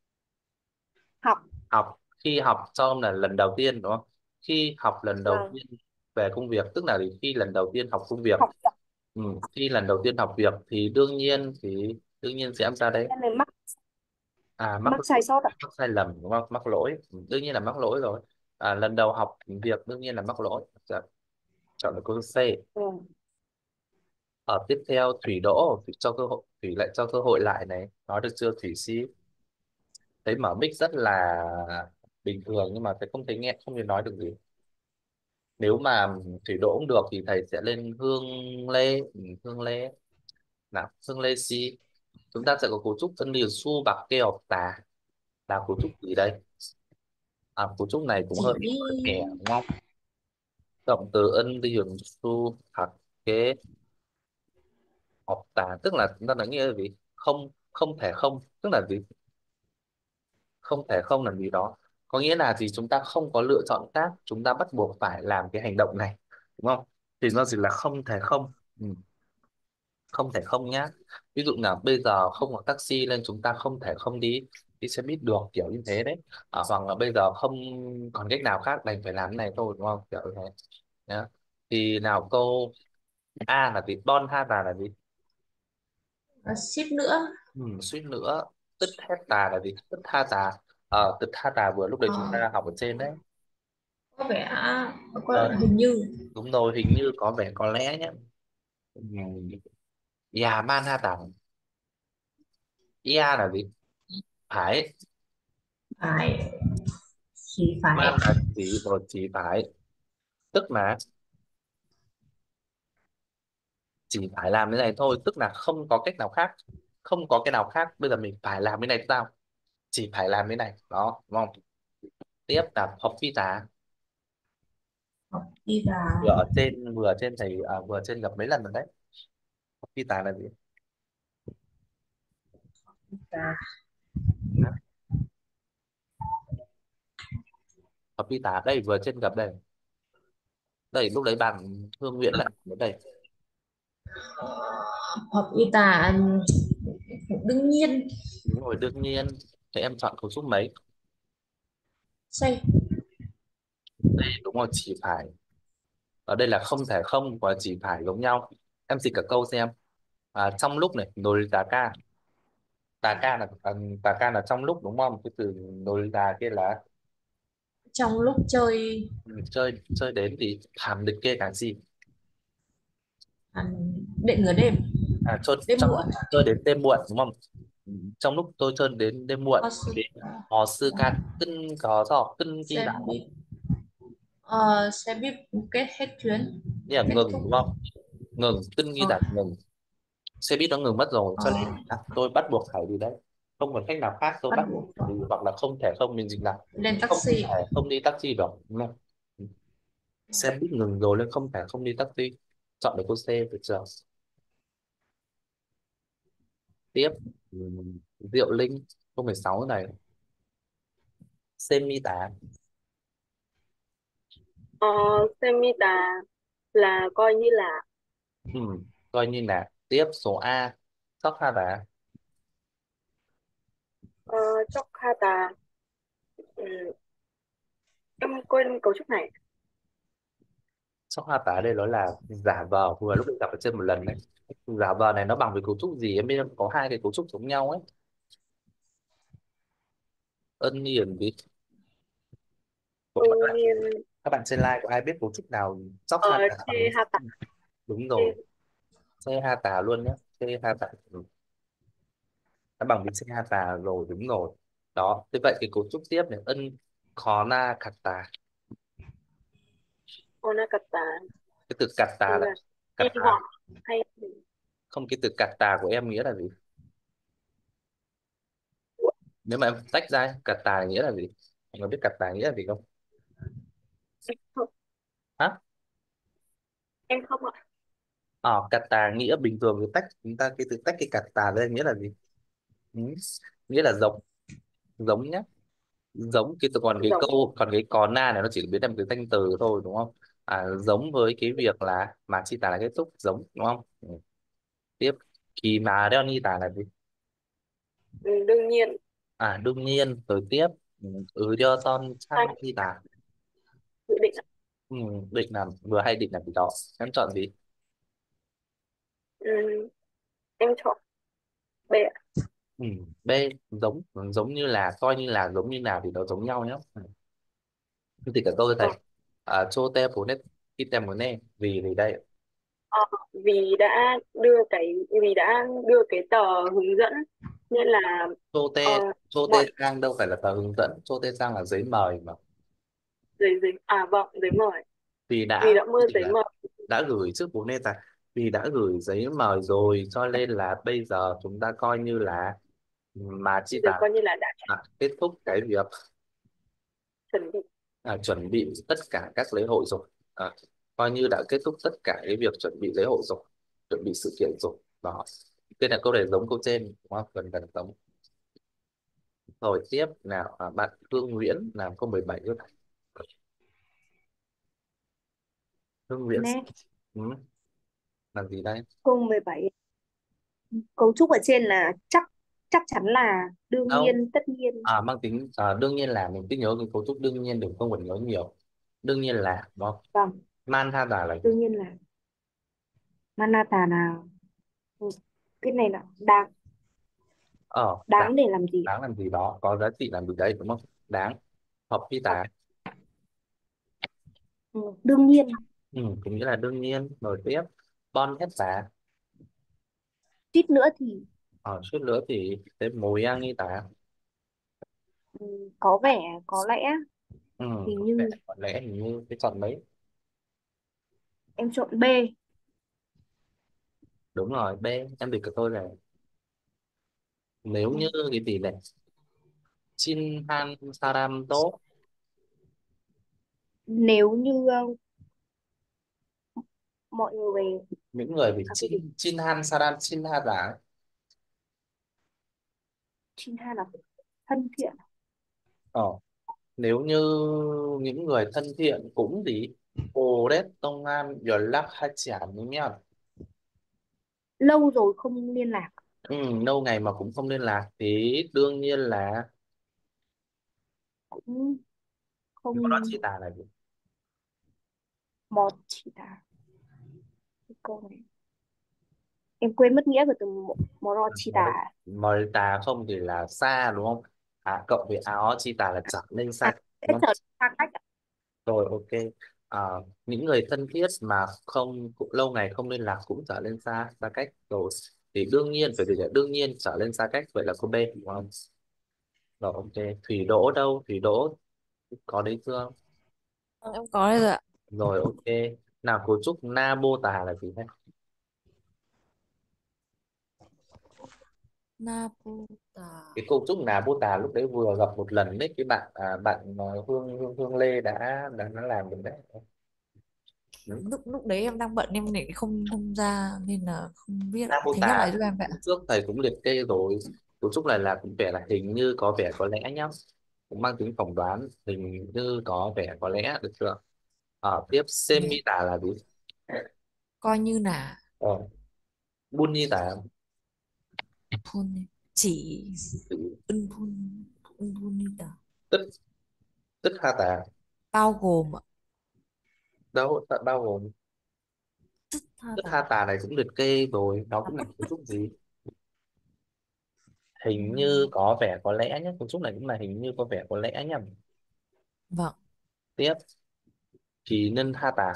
học. Học. Khi học cho ông là lần đầu tiên đúng không? Khi học lần đầu Vâng. tiên về công việc, tức là gì? Khi lần đầu tiên học công việc. Học tập. Ừ. Khi lần đầu tiên học việc thì đương nhiên thì đương nhiên sẽ em ra đây. Em này mắc À, mắc mắc sai sót ạ. mắc sai lầm đúng không? Mắc lỗi. Ừ, đương nhiên là mắc lỗi rồi. À, lần đầu học việc đương nhiên là mắc lỗi. Dạ, chọn được câu C. Vâng. Ở tiếp theo Thủy Đỗ, Thủy cho cơ hội, Thủy lại cho cơ hội lại này, nói được chưa Thủy Si? Thấy mở mic rất là bình thường nhưng mà thấy không thấy nghe, không thể nói được gì. Nếu mà Thủy Đỗ cũng được thì thầy sẽ lên Hương Lê. Ừ, Hương Lê nào, Hương Lê Si. Chúng ta sẽ có cấu trúc tân liệt su bạc kê học tà, là cấu trúc gì đây? À, cấu trúc này cũng hơi Chỉ hơi kẻ đúng không? Động từ ân liệt su bạc kê học tà, tức là chúng ta nói nghĩa là gì? Không, không thể không, tức là gì? Không thể không làm gì đó, có nghĩa là gì? Chúng ta không có lựa chọn khác, chúng ta bắt buộc phải làm cái hành động này đúng không? Thì nó chỉ là không thể không. Ừ, không thể không nhá. Ví dụ là bây giờ không có taxi nên chúng ta không thể không đi đi xe buýt được, kiểu như thế đấy. À, hoặc là bây giờ không còn cách nào khác đành phải làm cái này thôi đúng không, kiểu như thế nhá. Thì nào câu A là gì? Bon ha tà là gì? uh, ship nữa. Ừ, suýt nữa. Tức hết tà là gì? Tức ha tà. Ờ, tức ha tà vừa lúc đấy chúng Ờ, ta học ở trên đấy. có vẻ Ờ, có hình như. đúng rồi, hình như có vẻ có lẽ nhé. Ừ. Già Manhattan. Ia là gì? Phải. Phải. Chỉ phải. Man là chỉ, rồi chỉ phải. Tức là chỉ phải làm cái này thôi, tức là không có cách nào khác. Không có cái nào khác, bây giờ mình phải làm cái này sao? Chỉ phải làm cái này đó đúng không? Tiếp là học phi tá. Học đi là Vừa ở trên, vừa ở trên thầy à, vừa trên gặp mấy lần rồi đấy. Học phi tá là gì? là Hả? Học phi tá đây, vừa trên gặp đây. Đây lúc đấy bạn Hương Nguyễn lại ở đây. học y tá. Đương nhiên. Đúng rồi, đương nhiên. Thế em chọn cấu trúc mấy? Say. Đây đúng rồi, chỉ phải. Ở đây là không thể không và chỉ phải giống nhau. Em dịch cả câu xem. À, trong lúc này Norita ca. Tà ca là à, tà ca là trong lúc đúng không? Cái từ Norita kia là Trong lúc chơi. ừ, chơi chơi đến thì thảm địch kê cả gì. À, định nửa đêm. À, chơi, Đêm trong muộn. lúc chơi đến đêm muộn đúng không? Ừ, trong lúc tôi chơi đến đêm muộn Có sự. thì họ sư ca kinh có giò kinh ghi Xe đã, buýt. Ờ, xe buýt kết hết chuyến. nghĩa là Kết ngừng thúc. đúng không? Ngừng, kinh ghi Ờ. đã ngừng. Xe buýt nó ngừng mất rồi cho nên Ờ, à, tôi bắt buộc phải đi đấy. Không còn cách nào khác, tôi bắt bắt buộc buộc phải đi, hoặc là không thể không, mình dịch là lên không taxi. thể không đi taxi được đúng không? Ừ. Xe buýt ngừng rồi nên không thể không đi taxi. Chọn được cô C được chưa? Tiếp. Ừ, Diệu Linh câu mười sáu này. Semi tá. Ờ, Semita là coi như là Ừ, coi như là tiếp số A. Sóc ha tá. ờ, chốc hata. Ừ, em quên cấu trúc này. Sóc ha tá đây nó là giả vờ, vừa lúc mình gặp ở trên một lần đấy. Giả vờ này nó bằng với cấu trúc gì em biết không? Có hai cái cấu trúc giống nhau ấy. Ân điển với của Ừ, các bạn. nhiên Các bạn trên live có ai biết cấu trúc nào sóc ờ, ha tá chê bằng với hata. không? Đúng Chê, rồi, C ha tá luôn nhé. C ha tá. Ừ, nó bằng với C ha tá rồi, đúng rồi. Đó, thế vậy cái cấu trúc tiếp này, ân khó na khặt tà. onakata Cái từ cặt tà là là hy cặt tà. vọng hay Không, cái từ cặt tà của em nghĩa là gì? Nếu mà em tách ra cặt tà nghĩa là gì? Em có biết cặt tà nghĩa là gì không? không, Hả? Em không ạ. Ờ, cà tà nghĩa bình thường thì tách chúng ta cái từ tách cái cà tà ra nghĩa là gì? Ừ. Nghĩa là giống, giống nhá, giống cái từ, còn cái Giống. câu, còn cái có na này nó chỉ biến thành cái danh từ thôi đúng không? À, giống với cái việc là mà chi tả là kết thúc giống đúng không? Ừ. Tiếp, kỳ mà đeo ni tả là gì? Ừ, đương nhiên. À, đương nhiên. Rồi tiếp, ừ, ừ đeo son Hai, chăng ni tả. dự định ạ. Ừ, định làm vừa hay định làm gì đó, em chọn gì? Ừ, em chọn B ạ. Ừ, B, giống, giống như là, coi như là, giống như nào thì nó giống nhau nhé. Ừ. Thì cả tôi thầy, Vâng. à, chô te bố nét ít tem bố nè, vì vì đây, Ờ, vì đã đưa cái vì đã đưa cái tờ hướng dẫn nên là chô ờ, te, chô te mọi sang đâu phải là tờ hướng dẫn, chô te sang là giấy mời mà. giấy giấy à vâng, giấy mời. Vì Vì đã, đã mua chỉ giấy là mời. đã gửi trước bố nè ta, vì đã gửi giấy mời rồi cho nên là bây giờ chúng ta coi như là mà chi Giờ tả, coi như là đã à, kết thúc cái việc, chuẩn bị. à, chuẩn bị tất cả các lễ hội rồi, à, coi như đã kết thúc tất cả cái việc chuẩn bị lễ hội rồi, chuẩn bị sự kiện rồi đó. Đây là câu này giống câu trên đúng không, gần gần giống. Rồi tiếp nào, à, bạn Hương Nguyễn làm câu mười bảy giúp này. Hương Nguyễn, Nè, ừ, làm gì đây? câu mười bảy, cấu trúc ở trên là chắc chắc chắn là, đương Đâu, nhiên, tất nhiên. à, mang tính, à, đương nhiên là mình cứ nhớ cái cấu trúc đương nhiên, đừng không phải nhớ nhiều. Đương nhiên là đúng không? Vâng, Man tha giả là gì? đương nhiên là. Manhattan là, ừ, cái này là đáng, Ờ, đáng, đáng để làm gì ạ? đáng làm gì đó, có giá trị làm gì đấy đúng không? Đáng, hợp phi Vâng, tả. ừ, đương nhiên. Ừ, cũng nghĩa là đương nhiên. Rồi tiếp, bon hết tả. Suýt nữa thì, Ở suốt nữa thì thêm mùi ăn y tả. ừ, có vẻ, có lẽ, Ừ, hình có vẻ, như. có lẽ hình như cái chọn mấy. Em chọn B. Đúng rồi, B. Em được cái tôi này, nếu Ừ, như cái gì này, Chin Han Saram tốt, nếu như ờ, mọi người, những người bị à cái gì, Chin Chin Han Saram Chin Ha giả. Chin Ha là thân thiện. Ờ, nếu như những người thân thiện cũng gì, Ồ đấy Tông An giờ lắc hai chả đúng nhá. Lâu rồi không liên lạc, Ừ, lâu ngày mà cũng không liên lạc thì đương nhiên là cũng nó đó không. chỉ tả là gì? Một chỉ là, cái câu này em quên mất nghĩa của từ Morochita. Mời tà không thì là xa đúng không? À, cộng với áo chi tà là trở nên À, xa sẽ đúng không? trở xa cách ạ. Rồi ok. À, những người thân thiết mà không cũng lâu ngày không liên lạc cũng trở nên xa xa cách rồi, thì đương nhiên phải từ đương nhiên trở lên xa cách, vậy là cô B đúng không? Rồi ok. Thủy Đỗ đâu? Thủy Đỗ có đấy chưa? Ờ, em có đây rồi ạ. Rồi ok. Nào cấu trúc na mô tả là gì thế? Naputa. Cái cấu trúc là mô tả lúc đấy vừa gặp một lần đấy, cái bạn, à, bạn à, Hương Hương Hương Lê đã đã, đã làm được đấy. Ừ. Lúc lúc đấy em đang bận em lại không tham gia nên là không biết ạ. Na mô Thế nhắc tả lại giúp em vậy ạ. trước thầy cũng liệt kê rồi. Cấu trúc này là cũng vẻ là hình như có vẻ có lẽ nhá, cũng mang tính phỏng đoán, hình như có vẻ có lẽ, được chưa? Ở tiếp Dạ. semi tả là gì? Coi như là Ờ, bun ni tả. phun, chỉ Ừ, ưng phun, ưng phun như tờ, tức, tức ha tả. bao gồm ạ. Đâu bao gồm, Ha tức tờ. ha tả này cũng liệt kê rồi, nó À, cũng là tức cấu tức. trúc gì? Hình như Ừm, có vẻ có lẽ nhé, cấu trúc này cũng là hình như có vẻ có lẽ nhá. vâng. Tiếp, kỳ nhân ha tả.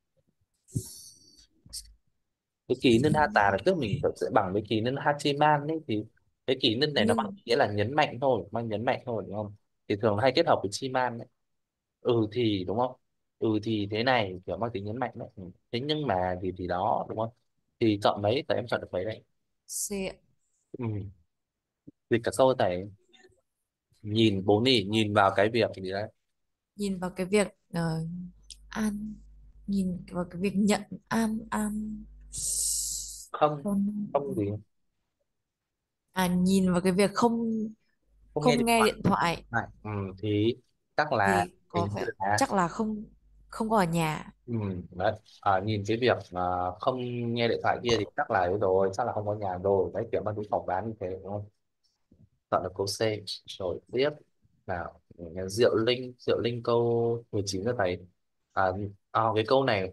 Cái kỳ nhân ha tả là tức mình sẽ bằng với kỳ nhân hachiman ấy, thì cái kỳ nhân này nó mang Nhưng nghĩa là nhấn mạnh thôi, mang nhấn mạnh thôi đúng không? Thì thường hay kết hợp với chiman đấy. Ừ thì đúng không? Ừ thì thế này kiểu mang tính nhấn mạnh đấy. Ừ. Thế nhưng mà thì thì đó đúng không? Thì chọn mấy, tại em chọn được mấy đấy. C ạ. Ừ. Thì cả câu này nhìn bố nỉ nhìn vào cái việc gì đấy. Nhìn vào cái việc ờ, an nhìn vào cái việc nhận am am Không, không, không gì, à nhìn vào cái việc không không nghe không điện nghe thoại. điện thoại Này, ừ, thì chắc là thì có hình như vẻ là, chắc là không không có ở nhà. ừ, đấy. À, nhìn cái việc à, không nghe điện thoại kia thì chắc là ấy rồi, chắc là không có nhà rồi đấy, kiểu mang tính phỏng đoán như thế đúng không? Chọn được câu C. Rồi tiếp nào, ừ, Diệu Linh, Diệu Linh câu mười chín cho thầy. À, à, cái câu này,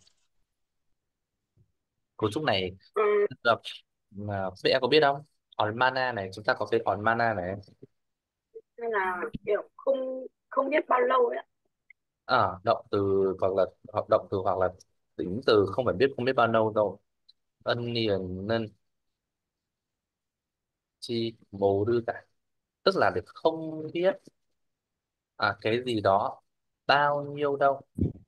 cấu trúc này Ừ, đọc mà biết em có biết không? On mana này, chúng ta có cái on mana này. nên là kiểu không không biết bao lâu ấy ạ. À, động từ hoặc là hoặc động từ hoặc là tính từ, không phải biết, không biết bao lâu đâu. Ân niềng nên chi bố đưa cả, tức là để không biết à, cái gì đó bao nhiêu đâu,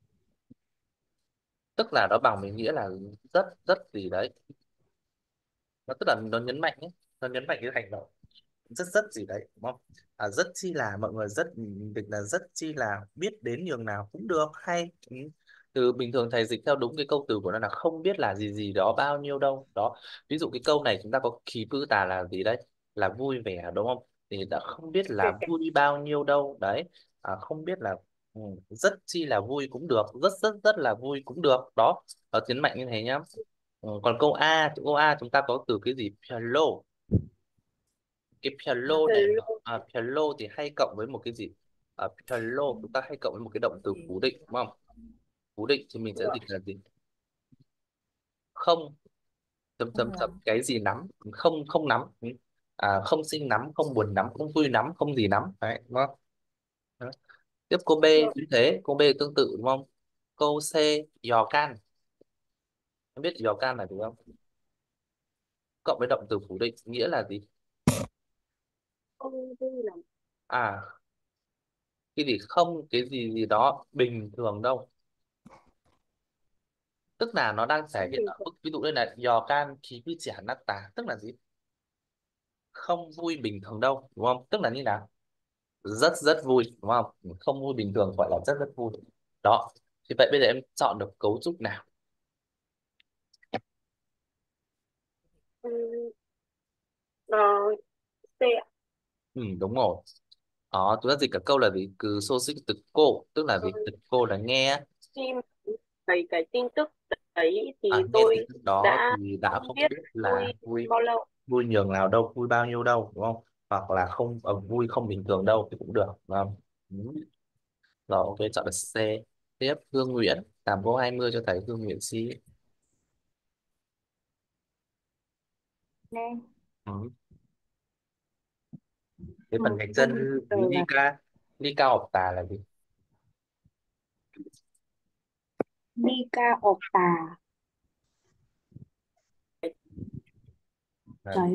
tức là nó bằng với nghĩa là rất rất gì đấy, nó tức là nó nhấn mạnh ấy, nó nhấn mạnh cái hành động rất rất gì đấy đúng không? À, rất chi là, mọi người rất dịch là rất chi là biết đến nhường nào cũng được, hay ừ. Từ bình thường thầy dịch theo đúng cái câu từ của nó là không biết là gì gì đó bao nhiêu đâu đó. Ví dụ cái câu này chúng ta có khí pư tà là gì đấy, là vui vẻ đúng không, thì đã không biết là vui bao nhiêu đâu đấy. À, không biết là ừ, rất chi là vui cũng được, rất rất rất là vui cũng được đó, nó nhấn mạnh như thế nhá. Ừ, còn câu A, câu A chúng ta có từ cái gì, hello. Cái À, piano này Hello. à, piano thì hay cộng với một cái gì, à, piano chúng ta hay cộng với một cái động từ thì phủ định đúng không? Phủ định thì mình sẽ Được. dịch là gì, không chấm chấm không chấm lắm. cái gì nắm, không không nắm. Ừ. À, không xinh nắm, không buồn nắm, không vui nắm, không gì nắm đấy đúng không? Đó. Tiếp câu B Được. cũng thế, câu B tương tự đúng không? Câu C, dò can, em biết dò can là gì không? Cộng với động từ phủ định nghĩa là gì? Không vui lắm. À, cái gì không cái gì gì đó bình thường đâu, tức là nó đang thể Không hiện bình ở thường. mức, ví dụ đây là dò can khí vi trẻ nát tà, tức là gì, không vui bình thường đâu đúng không, tức là như là rất rất vui đúng không, không vui bình thường gọi là rất rất vui đó. Thì vậy bây giờ em chọn được cấu trúc nào? Ừ, ờ, C ạ. Ừ, đúng rồi. Đó, chúng ta dịch cả câu là gì, cứ xô xích tực cô, tức là Ờ, gì, tực cô là nghe. khi mà thấy cái tin tức đấy thì À, nghe tin tôi tức đó đã thì đã không không biết biết vui là vui, bao lâu. vui nhường nào đâu, vui bao nhiêu đâu đúng không, hoặc là không ờ, vui không bình thường đâu thì cũng được đúng không? Ừ. Rồi ok, chọn được C. Tiếp Hương Nguyễn, làm câu hai mươi cho thầy Hương Nguyễn xí. Nè, Ừ. Cái phần một gạch câu chân giờ ly là ca, ly ca học tà là gì? Nika Opta. Là gì? Trời,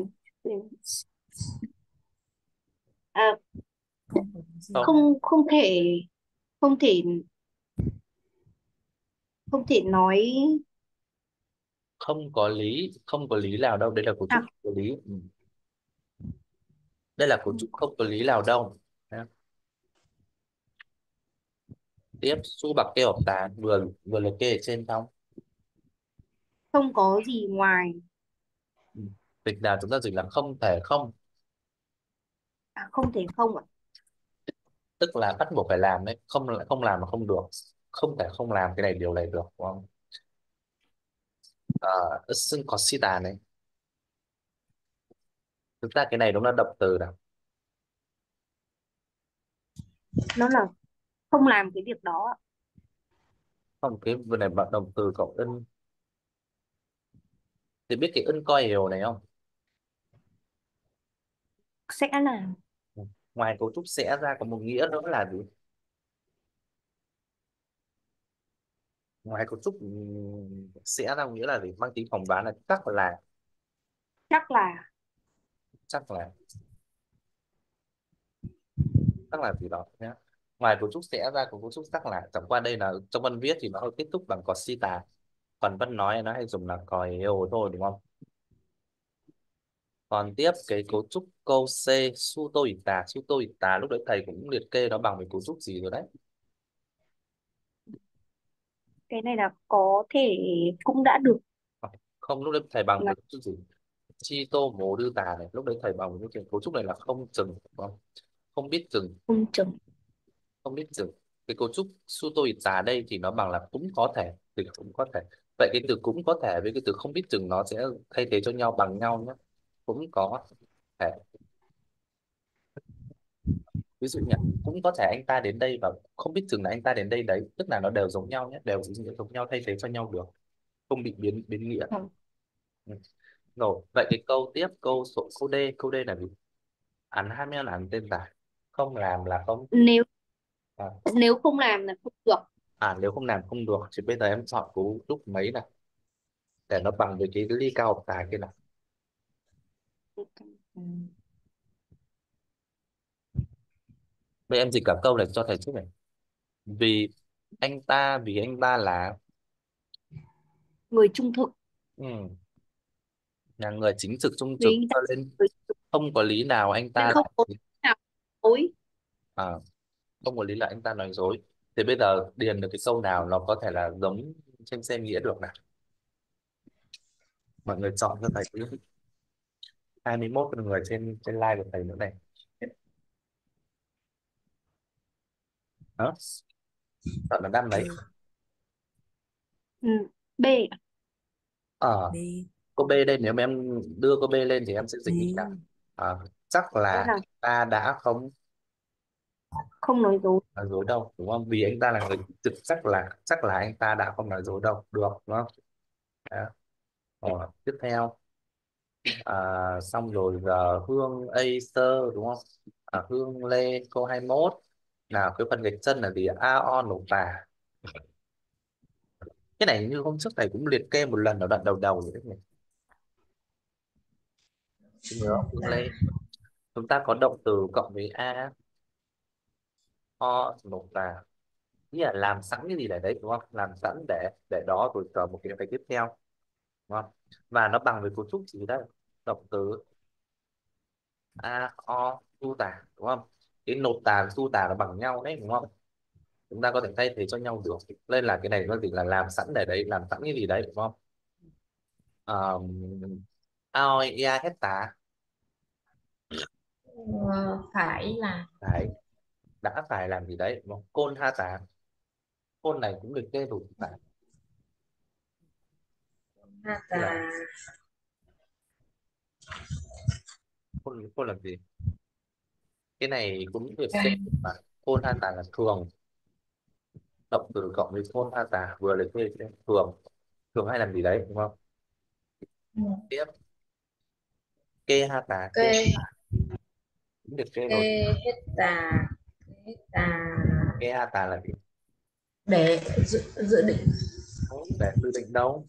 à, Không có gì Không, cả. không không thể không thể không thể nói. không có lý, không có lý nào đâu, đây là cấu trúc À, có lý. Ừ. Đây là cấu không trúc không có lý nào đâu. Đấy. Tiếp su bạc kê học tà, vừa vừa liệt kê ở trên xong. không có gì ngoài. Ừ. Dịch nào chúng ta dịch là không thể không, À, không thể không ạ. tức là bắt buộc phải làm đấy, không là không làm mà không được, không thể không làm cái này điều này được đúng không? uh, xưng có si tà này, thực ra cái này đúng là động từ nào, Nó là không làm cái việc đó ạ. không cái vừa này bạn động từ cậu ân, thì biết cái ân coi hiểu này không? Sẽ là Ừ. Ngoài cấu trúc sẽ ra có một nghĩa nữa là gì, ngoài cấu trúc ừm, sẽ ra một nghĩa là gì, mang tính phỏng đoán là chắc là, chắc là. chắc là chắc là gì đó nhé. Ngoài cấu trúc sẽ ra có cấu trúc chắc là, chẳng qua đây là trong văn viết thì nó hơi kết thúc bằng có si tà, còn văn nói nó hay dùng là còi yêu thôi đúng không? Còn tiếp cái cấu trúc câu C, su tô ỉ tà, su tô ỉ tà lúc đấy thầy cũng liệt kê nó bằng cái cấu trúc gì rồi đấy. Cái này là có thể cũng đã được Không, lúc đấy thầy bằng mà. với chữ gì? Chi tô mố đưa tà này, lúc đấy thầy bằng với cái cấu trúc này là không chừng, đúng không? Không biết chừng, Không chừng. không biết chừng. Cái cấu trúc su tô ít tà đây thì nó bằng là cũng có thể, thì cũng có thể. Vậy cái từ cũng có thể với cái từ không biết chừng nó sẽ thay thế cho nhau bằng nhau nhé. Cũng có thể. Ví dụ nhỉ, cũng có thể anh ta đến đây và không biết chừng là anh ta đến đây đấy, tức là nó đều giống nhau nhé, đều ý nghĩa giống nhau, thay thế cho nhau được, không bị biến biến nghĩa. Không. Ừ. Rồi vậy cái câu tiếp, câu số câu D, câu D là gì? Ăn hai mươi ăn ăn tên giải, không làm là không. Nếu À, nếu không làm là không được. à nếu không làm không được thì bây giờ em chọn cú lúc mấy này để nó bằng với cái ly cao học tài kia nào. Ừ. Vậy em dịch cả câu này cho thầy trước này. Vì anh ta, vì anh ta là, Người trung thực. ừ, là người chính trực trung Vì trực, anh ta cho nên người trung thực không có lý nào anh nên ta không lại, có nào dối. à, không có lý là anh ta nói dối. Thì bây giờ điền được cái câu nào nó có thể là giống trên xem nghĩa được nào. Mọi người chọn cho thầy hai mươi mốt người trên trên live của thầy nữa này. Đó, chọn là đáp D. đấy. Ừ. B. Ờ, D. cô B đây, nếu mà em đưa cô B lên thì em sẽ dịch như thế nào? D. À, chắc Đó là là ta đã không không nói dối. nói dối đâu, đúng không? Vì anh ta là người trực, chắc là chắc là anh ta đã không nói dối đâu, được đúng không? Đó. Ờ, tiếp theo, à, xong rồi giờ Hương Acer đúng không? À, Hương Lê câu hai mốt, nào cái phần gạch chân là gì? A O nổ tả. Cái này như hôm trước thầy cũng liệt kê một lần ở đoạn đầu đầu rồi đấy nhỉ? Nhớ không, Hương Là Lê? Chúng ta có động từ cộng với a, o nộp là, nghĩa là làm sẵn cái gì để đấy đúng không, làm sẵn để để đó rồi chờ một cái phải tiếp theo, đúng không? Và nó bằng với cấu trúc gì đây? Động từ a o tu tả, đúng không? Cái nộp tà và tu tả nó bằng nhau đấy, đúng không? Chúng ta có thể thay thế cho nhau được, nên là cái này nó chỉ là làm sẵn để đấy, làm sẵn cái gì đấy, đúng không? um, ao ia hết tả, ờ, phải là phải, đã phải làm gì đấy, đúng không? Côn ha tả, côn này cũng được kê đủ tả, ha tức tà. là côn, côn làm gì, cái này cũng được xem mà. Khôn ha tà là thường, động từ cộng với khôn ha tà vừa liệt kê trên thường, thường hay làm gì đấy, đúng không? Ừ. Tiếp, kê ha tà, kê Kê. cũng liệt kê Kê rồi. hết tà. Hết tà. Kê ha tà là gì? Để dự, dự định. Không, để dự định đâu,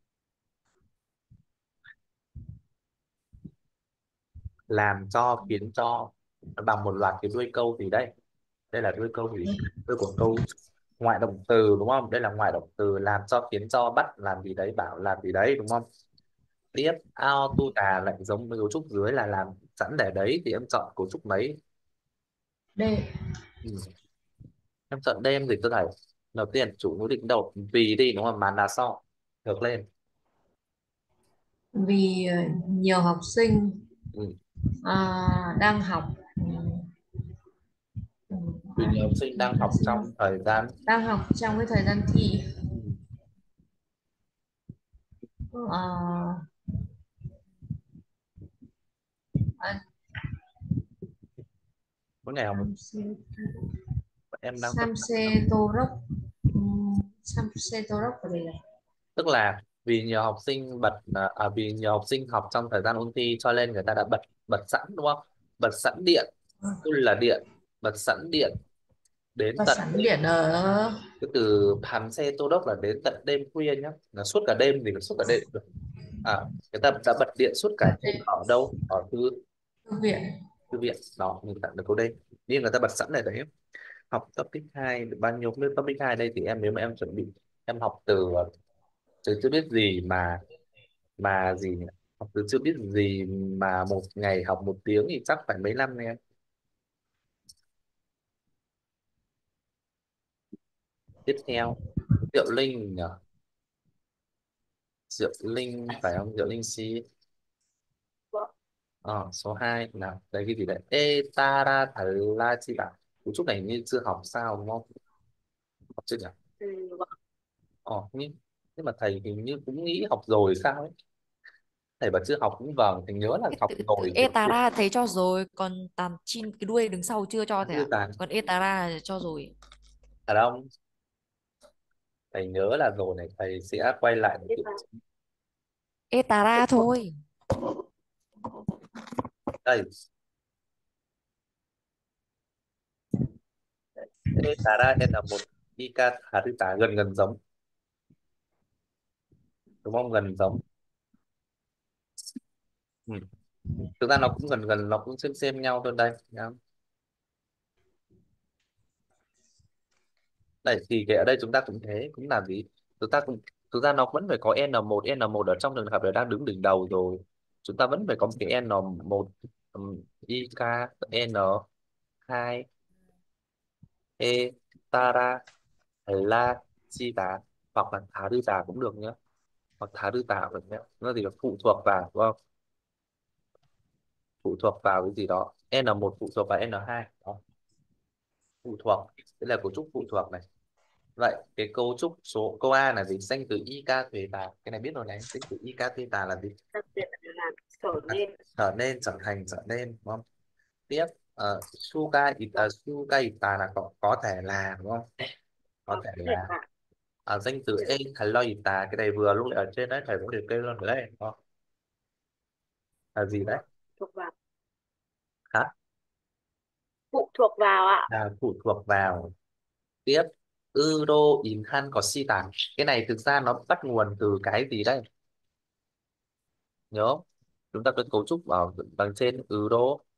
làm cho, khiến cho, nó bằng một loạt cái đuôi câu gì đây? Đây là đuôi câu gì? Đuôi của câu ngoại động từ, đúng không? Đây là ngoại động từ, làm cho, khiến cho, bắt làm gì đấy, bảo làm gì đấy, đúng không? Tiếp, ao tu tà lại giống với cấu trúc dưới là làm sẵn để đấy, thì em chọn cấu trúc mấy? D. Ừ. Em chọn đêm thì tôi thấy đầu tiên chủ ngữ định đầu vì đi, đúng không, mà là so ngược lên. Vì ờ, nhiều học sinh Ừ. à, đang học. Ừ. Ừ. Vì nhiều học sinh đang học trong thời gian. Đang học trong cái thời gian thi. Ừ. Ờ, à, Mỗi ngày học một, Samse em đang phân Samse Torok. Ừm, Samse Torok là gì này? tức là vì nhiều học sinh bật à, à, vì nhiều học sinh học trong thời gian ôn thi cho nên người ta đã bật bật sẵn, đúng không? Bật sẵn điện, tôi là điện, bật sẵn điện đến Và tận sẵn đêm. điện ở. Cái từ hàm xe tô đốc là đến tận đêm khuya nhá, là suốt cả đêm thì là suốt cả đêm được. À, người ta đã bật điện suốt cả đêm ở đâu, ở thư Thư viện. thư viện đó, mình tặng được câu đây, nhưng người ta bật sẵn này đấy. Học topic hai được bao nhiêu, không biết topic hai đây thì em, nếu mà em chuẩn bị, em học từ từ chưa biết gì mà mà gì nhỉ? Học từ chưa biết gì mà một ngày học một tiếng thì chắc phải mấy năm em. Tiếp theo, Diệu Linh nhỉ? Diệu Linh phải không? Diệu Linh Si. Vâng. Ờ, số hai là đây cái gì đấy? Ê ta ra thà la chi bảo. Cú trúc này hình như chưa học sao đúng không? Học chưa nhỉ? Ừ, vâng. Ờ, nhưng, nhưng mà thầy hình như cũng nghĩ học rồi sao ấy. Thầy bảo chưa học cũng vâng, thầy nhớ là Cái học từ, từ rồi. Thầy etara thầy cho rồi, còn tàn chin cái đuôi đứng sau chưa cho thầy chưa ạ. tàn. Còn etara là cho rồi. À đâu, thầy nhớ là rồi này, thầy sẽ quay lại để Thế kiểm là tra. Etara thôi. Đây, Ê ta ra N một Ika Harita gần gần giống, đúng không? Gần giống. Ừ. Thực ra nó cũng gần gần, nó cũng xem xem nhau thôi đây. Nhá. Đây thì cái ở đây chúng ta cũng thế, cũng là gì? Chúng ta cũng thực ra nó vẫn phải có n một n một ở trong trường hợp này đang đứng đỉnh đầu rồi. Chúng ta vẫn phải có một cái n một, um, ik n hai e tara hay la chi tá, hoặc là thá đư tả cũng được nhé, hoặc thá đư tả cũng được nhé. Nó thì là phụ thuộc vào đúng không? Phụ thuộc vào cái gì đó, n một phụ thuộc vào n hai đó. Phụ thuộc, đây là cấu trúc phụ thuộc này. Vậy cái cấu trúc số câu A là gì? Danh từ ik thuê tà, cái này biết rồi này. Danh từ ik thuê tà là gì? đặc biệt là làm trở À, nên. trở nên, trở thành, trở nên đúng không? Tiếp uh, suka ita, suka ita là có, có thể là đúng không? Có Có thể thể là. là À, danh từ e hello ita, cái này vừa lúc ở trên đấy thầy cũng liệt kê luôn rồi đấy đúng không? Là gì đấy? vâng, thuộc vào, Hả? phụ thuộc vào ạ. Là phụ thuộc vào. Tiếp, euro in han có si tả, cái này thực ra nó bắt nguồn từ cái gì đây? Nhớ không? Chúng ta có cấu trúc ở đằng trên euro.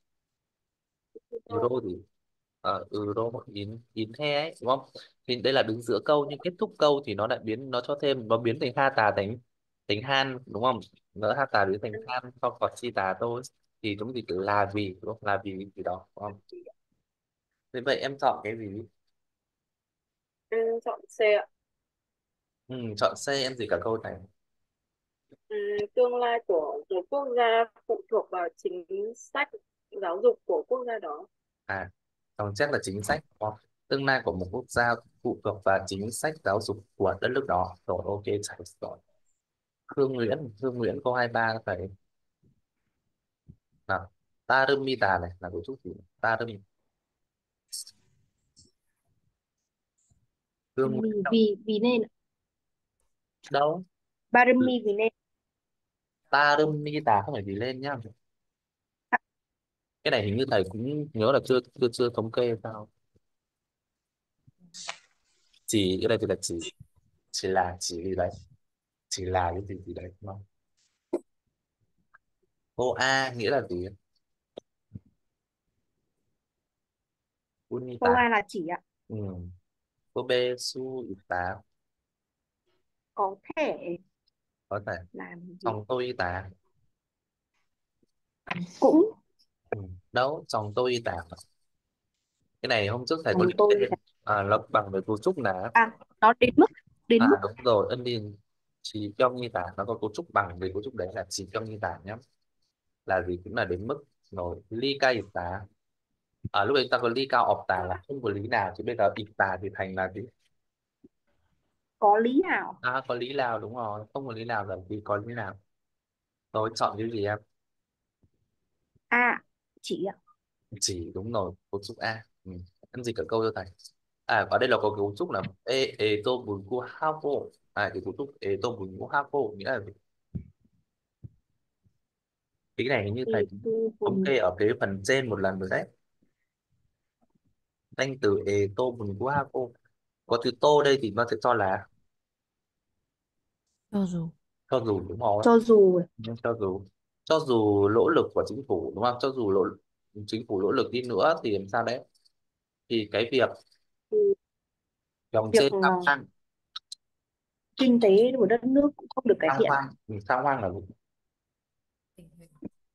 Euro gì? Ờ, euro in in he ấy đúng không? Thì đây là đứng giữa câu, nhưng kết thúc câu thì nó lại biến, nó cho thêm, nó biến thành ha tà thành thành han đúng không? Nó ha tà biến thành han, không còn chi tà thôi. Thì chúng gì là vì đúng không? Là vì gì đó đúng không? Thế vậy em chọn cái gì? Ừ, chọn C ạ. Ừ, chọn C, em gì cả câu này. Ừ, tương lai của một quốc gia phụ thuộc vào chính sách giáo dục của quốc gia đó. À, trong chắc là chính sách đúng không? Tương lai của một quốc gia phụ thuộc vào chính sách giáo dục của đất nước đó. Rồi ok, chạy rồi. Hương Nguyễn, Hương Nguyễn câu hai ba phải nào. Tarumita này là cấu trúc gì? Tarum, Hương vì Nguyễn đâu? vì vì nên Đâu? Barumi vì nên. Tarumita không phải gì lên nhá. Cái này hình như thầy cũng nhớ là chưa chưa chưa thống kê sao. Chỉ cái này thì là chỉ chỉ là chỉ gì đấy, chỉ là cái gì gì đấy đúng không? Câu A nghĩa là gì? Câu Unita. A là chỉ ạ. Ừ. Câu B su ita, Có thể có thể. làm gì Trong tôi ita. cũng Ừ. Đâu trong tôi ita, cái này hôm trước thầy có chồng liệt tôi kê. là À, nó bằng với cấu trúc là. à, nó đến mức đến À mức đúng rồi, ân điền chỉ trong như tả, nó có cấu trúc bằng về cấu trúc đấy là chỉ trong như tả nhé. Là gì cũng là đến mức. Rồi ly ca ịp tả, ở lúc đấy ta có ly cao ọc tả là không có lý nào, chứ bây giờ ịp tả thì thành là gì? có lý nào. À có lý nào, đúng rồi, không có lý nào là gì, có lý nào. Rồi chọn cái gì em? A chỉ ạ. Chỉ, đúng rồi, cấu trúc A. Ừ. Em dịch cả câu cho thầy. À ở đây là có cấu trúc là e e tô bùn cu hapo. À cái cấu trúc e tô bùn cu hapo nghĩa là gì? Cái này hình như thầy Itu thống pun kê ở cái phần trên một lần rồi đấy. Danh từ e tô bùn cu hapo, có từ tô đây thì nó sẽ cho là Cho dù. cho dù, đúng rồi. cho dù Nhưng cho dù, cho dù nỗ lực của chính phủ đúng không? Cho dù nỗ, chính phủ nỗ lực đi nữa thì làm sao đấy? Thì cái việc thì dòng việc trên ờ, sang hoang. kinh tế của đất nước cũng không được cải Sang thiện ạ. hoang, ừ, sang hoang là gì? Tình hình.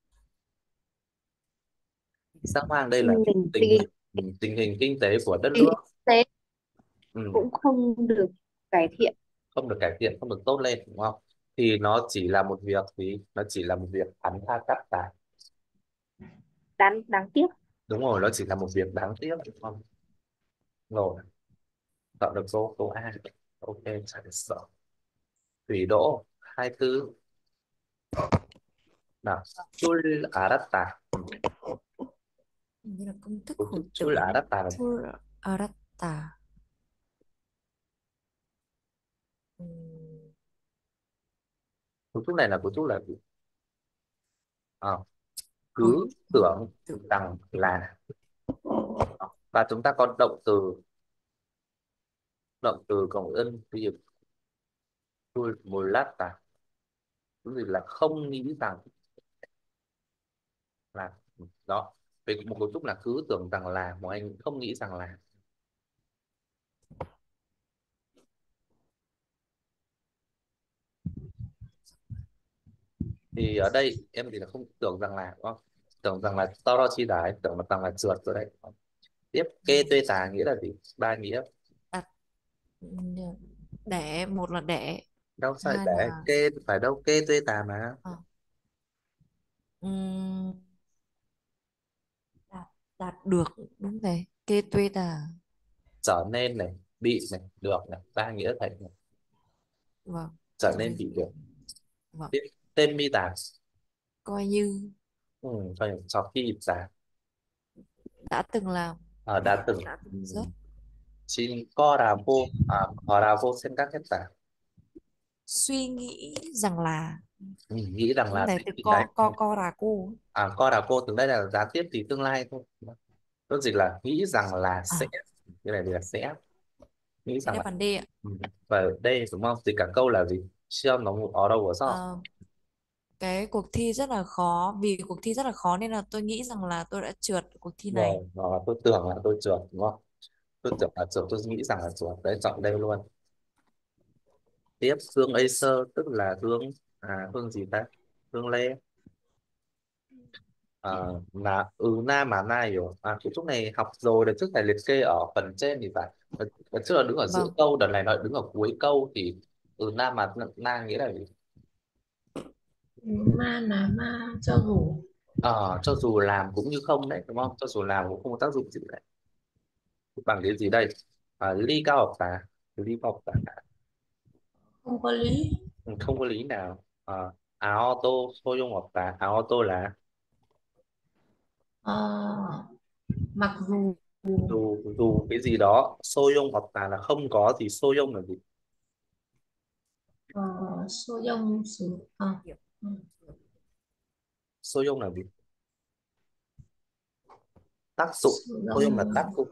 Sang hoang đây là Tình hình tình tình hình, ừ, tình hình kinh tế của đất tình nước. hình kinh tế Ừ. cũng không được cải thiện. Không được cải thiện, không được tốt lên đúng không? Thì nó chỉ là một việc gì, nó chỉ là một việc hắn tha cắt tài. Đáng đáng tiếc. Đúng rồi, nó chỉ là một việc đáng tiếc đúng không? Rồi, chọn được số số A. Ok, trả được sợ. Thủy Đỗ hai tư. Nào, chul arata. Ừ. Hình như là công thức Cấu hồi trúc chul tưởng. arata là Chur arata. Ừm, cấu trúc này là cấu trúc là gì? À, hồi cứ hồi tưởng tưởng. rằng là. Và chúng ta có động từ, động từ cộng ân ví dụ chul mulata, cái gì là không nghĩ rằng là. Đó, về một cấu trúc là cứ tưởng rằng là, một anh không nghĩ rằng là. Thì ở đây em thì là không tưởng rằng là đúng không? Tưởng rằng là to chi đái, tưởng rằng là trượt rồi đấy. Tiếp kê tuê tà nghĩa là gì? Ba nghĩa. Đặt. Để, một là để, Đâu sai hai để là kê, phải đâu, kê tuê tà mà. ờ, ừm, đạt, đạt được, đúng rồi, kê tuê tà. Trở nên này, bị này, được này, ba nghĩa thành này. Vâng, Trở trở nên nên bị bị. được. Vâng, Tiếp tên mi tà. coi như Ừ, phải sau khi tà. đã từng làm. Ở đã từng. Đã từng Ừ. rất. Chín co đà vô à, co đà vô xem các hết tà. Suy nghĩ rằng là. Ừ, nghĩ rằng Lúc là này thích từ cái đấy. co co co là cô. À, co đà cô từ đây là gián tiếp thì tương lai thôi. Tốt gì là nghĩ rằng là sẽ. À, Cái này thì là sẽ. Nghĩ cái rằng đáp là. án D ạ. Ừ. Và ở đây đúng không? Thì cả câu là gì? Siêu nó một ở đâu ở sao? Ờ, cái cuộc thi rất là khó, vì cuộc thi rất là khó nên là tôi nghĩ rằng là tôi đã trượt cuộc thi này. Rồi, hoặc là tôi tưởng là tôi trượt đúng không? Tôi tưởng là trượt, tôi nghĩ rằng là trượt. Đấy, chọn đây luôn. Tiếp hương Acer tức là hương, à hương gì ta? Hương lê. À, là ừ na mà na hiểu. À cái chỗ này học rồi, đợt trước thầy liệt kê ở phần trên thì phải. Đợt, đợt trước là đứng ở giữa Vâng, câu, đợt này nó đứng ở cuối câu thì ừ na mà na nghĩa là gì? Ma là ma cho dù. Ờ, cho dù làm cũng như không đấy đúng không? Cho dù làm cũng không có tác dụng gì đấy. Bằng cái gì đây? À, ly cao học tả. Ly cao học tả. Không có lý. Ừ, không có lý nào. À, áo tô số dung học tả. Áo tô là Ờ, mặc dù. dù, dù cái gì đó. Số dung học tả là không có thì số dung là gì? Ờ, số đông sự à, hiểu. ừ, Số dung là gì? Tác dụng. số Số dung đông là tác dụng.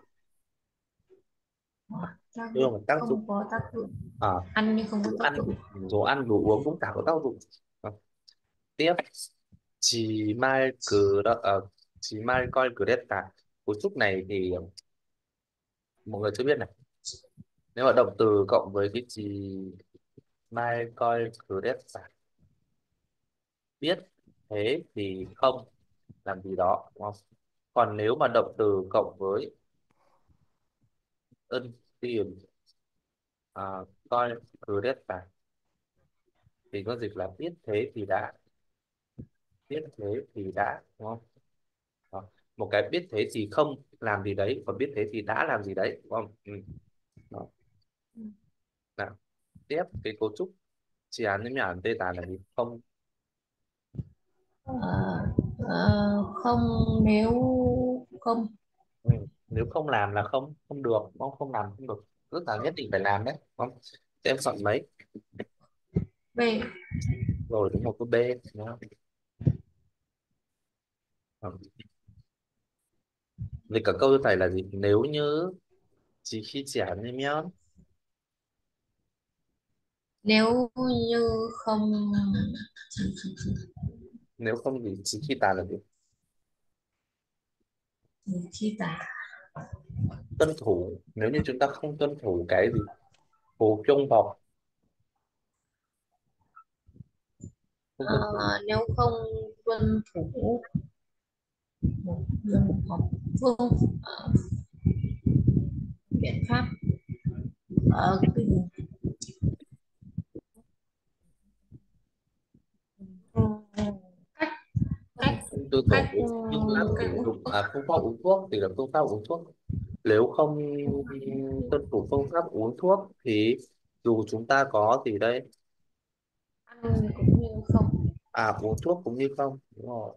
à, tác Số dung dụng là tác dụng. không có tác dụng. À, Ăn nhưng không có đồ tác ăn, dụng. đồ ăn đồ uống cũng chả có tác dụng. À, tiếp chỉ mai cử đó, à, chỉ mai coi cử đẹp cả. Cấu trúc này thì mọi người chưa biết này. Nếu mà động từ cộng với cái chỉ mai coi cử đẹp cả, biết thế thì không làm gì đó đúng không? Còn nếu mà động từ cộng với ân tiền, à, coi cử đẹp cả thì có dịch là biết thế thì đã, biết thế thì đã đúng không? Đó. Một cái biết thế thì không làm gì đấy, còn biết thế thì đã làm gì đấy đúng không? Ừ. Đó. Nào, tiếp cái cấu trúc chị án với nhảm tê tàn là gì? Không. Ờ, ờ, không nếu không. Ừ. Nếu không làm là không, không được đúng không? Không làm không được, rất là nhất định phải làm đấy đúng không? Thế em chọn mấy? B. Rồi đúng một câu B đúng không? Ừ. Thì cả câu này là gì? Nếu như chỉ khi chị án với nhảm. Nếu như không. Nếu không thì chỉ khi tàn là gì? Chi tả. Tuân thủ. Nếu như chúng ta không tuân thủ cái gì? Hồ chung vọc. Không Ờ, tuân thủ. nếu không tuân thủ một phương học phương ờ, biện pháp. Ờ, cái gì? pháp cách sử uống dụng thuốc. à, phương pháp uống thuốc thì là phương pháp uống thuốc. Nếu không tuân thủ phương pháp uống thuốc thì dù chúng ta có gì đây, Ăn cũng như không. à uống thuốc cũng như không, đúng rồi.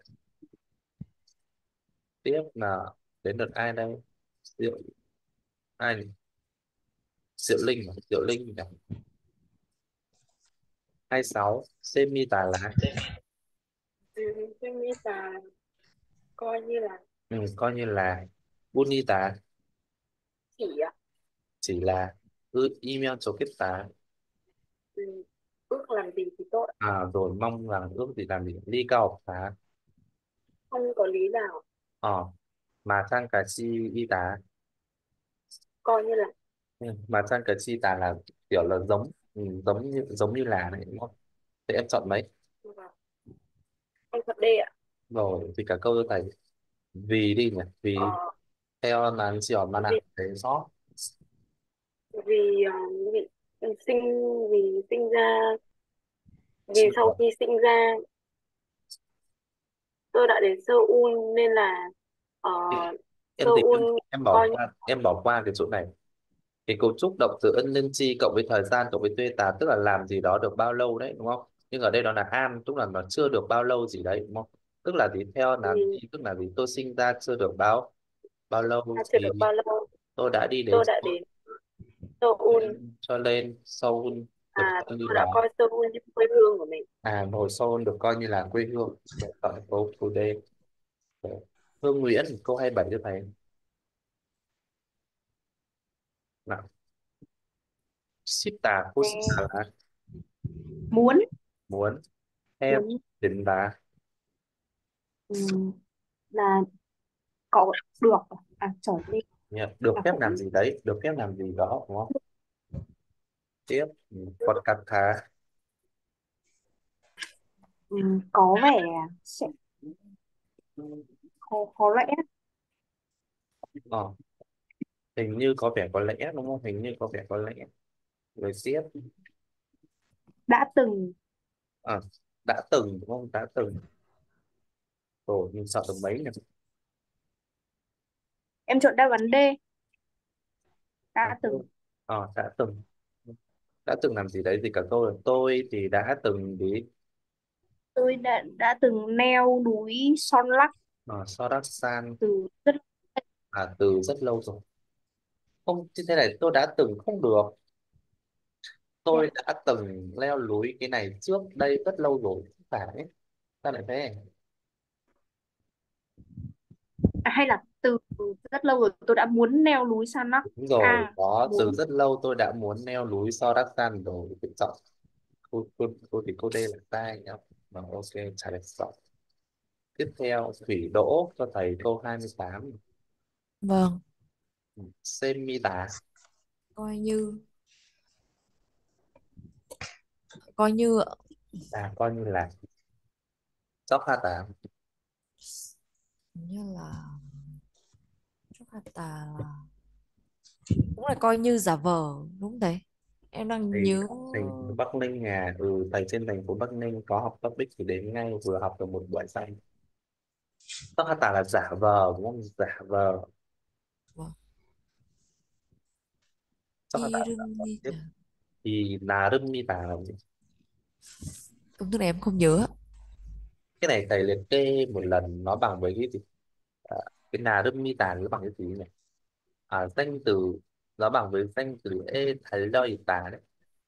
Tiếp là đến lượt ai đây? Diệu, ai nhỉ? Diệu Linh à? Diệu Linh nhỉ? Hai sáu semi tà lá. Ừ, em nghĩ là coi như là Ừ, coi như là bonita, chỉ ạ. chỉ là ư email cho kết tá. Ừ, ước làm gì thì tốt ạ. À rồi mong rằng ước gì làm gì ly cao phá. Không có lý nào. Ờ mà sang cà chi y tá. Coi như là Ừ, mà sang cà chi tà là kiểu là giống, ừ, giống như giống như là này đúng không? Thế em chọn mấy? vâng, em thật đê ạ. Rồi thì cả câu tôi thấy vì đi nhỉ, vì Ờ, theo là chỉ ở mà vì nào thế rõ. vì ờ, vì sinh vì sinh ra vì Chỉ sau ở- khi sinh ra tôi đã đến Seoul nên là ở em thì Seoul em, em bỏ coi như qua em bỏ qua cái chỗ này. Cái cấu trúc động từ ân liên chi cộng với thời gian cộng với tuê tá tức là làm gì đó được bao lâu đấy đúng không? Nhưng ở đây nó là an tức là nó chưa được bao lâu gì đấy đúng không? Tức là gì, theo là vì tức là gì, tôi sinh ra chưa được bao bao lâu ta chưa thì được bao lâu tôi đã đi đến tôi đã đến Seoul. cho lên Seoul được À, coi như tôi là, đã coi Seoul như quê hương của mình. à nổi Seoul được coi như là quê hương. Để chọn câu chủ đề. Để- Hương Nguyễn câu hai bảy cho thầy nào. Ship tà cô ship tà Nghe là Muốn. muốn, em Muốn. định là ừm, là có được. À trở nên. nhận được À phép cũng. làm gì đấy, được phép làm gì đó đúng không? Tiếp, ừ, con cặp thà. ừm, có vẻ sẽ khó, khó lẽ. Ờ, hình như có vẻ có lẽ đúng không, hình như có vẻ có lẽ. Rồi tiếp, Đã từng. ờ, đã từng đúng không, đã từng. Rồi mình sợ được mấy nhỉ? Em chọn đáp án D. Đã Đã từng. từng. Ờ, đã từng, đã từng làm gì đấy thì cả câu là tôi thì đã từng đi Tôi đã đã từng leo núi Son Lắc ở Soraksan, từ rất. à, từ rất lâu rồi. Không, như thế này tôi đã từng không được, Dạ. tôi đã từng leo núi cái này trước đây rất lâu rồi, không phải, sao lại thế? À, hay là từ rất lâu rồi tôi đã muốn leo núi Son Lắc. Đúng rồi, À có từ muốn. rất lâu tôi đã muốn leo núi Soraksan rồi, tự chọn. Cô, cô, cô thì cô đây là sai nhá. Mà ok, trả lời xong. Tiếp theo thủy đỗ cho thầy câu hai mươi tám. Vâng, Semi đá, coi như coi như à coi như là dốc ha tám. hình như là chúc hạt tà là cũng là coi như giả vờ đúng đấy. Em đang Thì nhớ. thành phố Bắc Ninh, à ừ thầy trên thành phố Bắc Ninh có học topic thì đến ngay vừa học được một buổi xanh. Dốc ha tả là giả vờ đúng không, giả vờ. Vâng. Dốc ha tả là giả vờ tiếp. Irumita. Thì là rưng mi tả là gì? Công thức này em không nhớ. Cái này thầy liệt kê một lần nó bằng với cái gì? À, cái là rưng mi tả nó bằng cái gì này? À, danh từ nó bằng với danh từ ê thầy đôi tả đấy,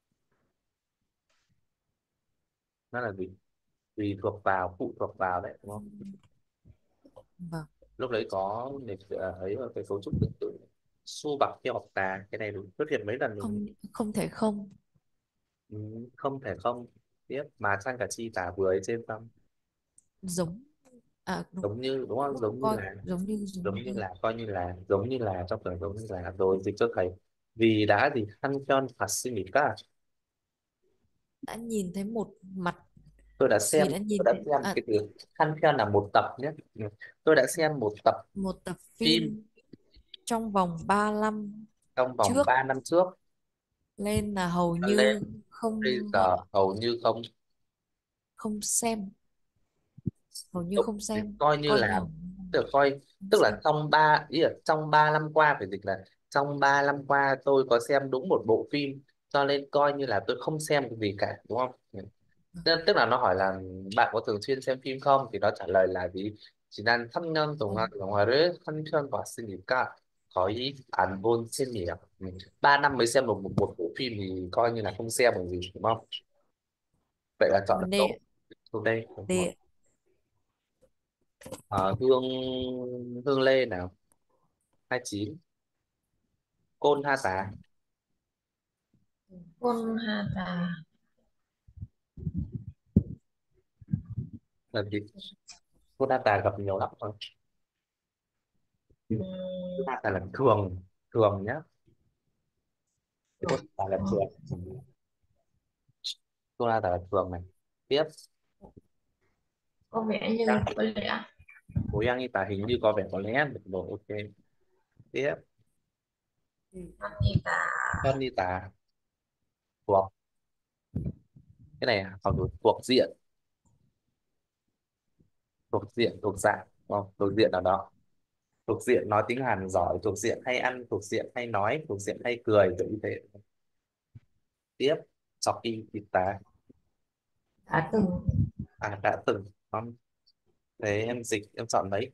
nó là gì, tùy thuộc vào, phụ thuộc vào đấy đúng không? Vâng, Lúc đấy có để ấy ở cái cấu trúc tương tự. Su bạc theo học tà, cái này đúng xuất hiện mấy lần rồi. không không thể không. Ừ, không thể không. Tiếp mà sang cả chi tả vừa ấy trên xong. Giống. À đúng, Giống như đúng không, đúng giống như coi là, giống như giống giống như như là coi như là, giống như là trong tưởng giống như là, rồi dịch cho thầy. Vì đã gì khăn cho phạt sinh lý cả. đã nhìn thấy một mặt. Tôi đã Vì xem, đã tôi nhìn đã thấy xem à, cái từ khăn cho là một tập nhé. Ừ. Tôi đã xem một tập một tập phim phim trong vòng ba năm trong vòng trước ba năm trước nên là hầu cho lên như bây không giờ hầu như không. không xem, hầu như Đúng. không Thì xem coi như coi như là, hầu Được coi, tức là trong ba ý là trong ba năm qua, phải dịch là trong ba năm qua tôi có xem đúng một bộ phim, cho nên coi như là tôi không xem cái gì cả, đúng không? Tức, tức là nó hỏi là bạn có thường xuyên xem phim không, thì nó trả lời là gì, 지난 삼 년 동안 Không. 영화를 한 편 봤으니까 거의 안 본 셈이에요. Ừ. Ba năm mới xem được một, một bộ phim thì coi như là không xem được gì, đúng không? Vậy là chọn được D. câu câu đây. Đúng rồi. D. Ờ, Hương Hương Lê nào, hai chín. Côn Ha Tà Quân Hà Tà. là gì? Côn Ha Tà gặp nhiều lắm rồi. Ừm, Côn Ha Tà là thường, thường nhá. Côn Ha Tà là ờ, thường. Ừ. Côn Ha Tà là thường này. Tiếp. có vẻ như có lẽ Cố gắng y tả hình như có vẻ có lẽ được rồi, ok. Tiếp. con gì ta. Con y tả thuộc, cái này học được thuộc diện, thuộc diện, thuộc dạng, đúng không? Thuộc diện ở đó, thuộc diện nói tiếng Hàn giỏi, thuộc diện hay ăn, thuộc diện hay nói, thuộc diện hay cười, kiểu như thế. Tiếp. Chọc y y tá. Đã từng. À, đã từng. Không. Thế em dịch em chọn mấy,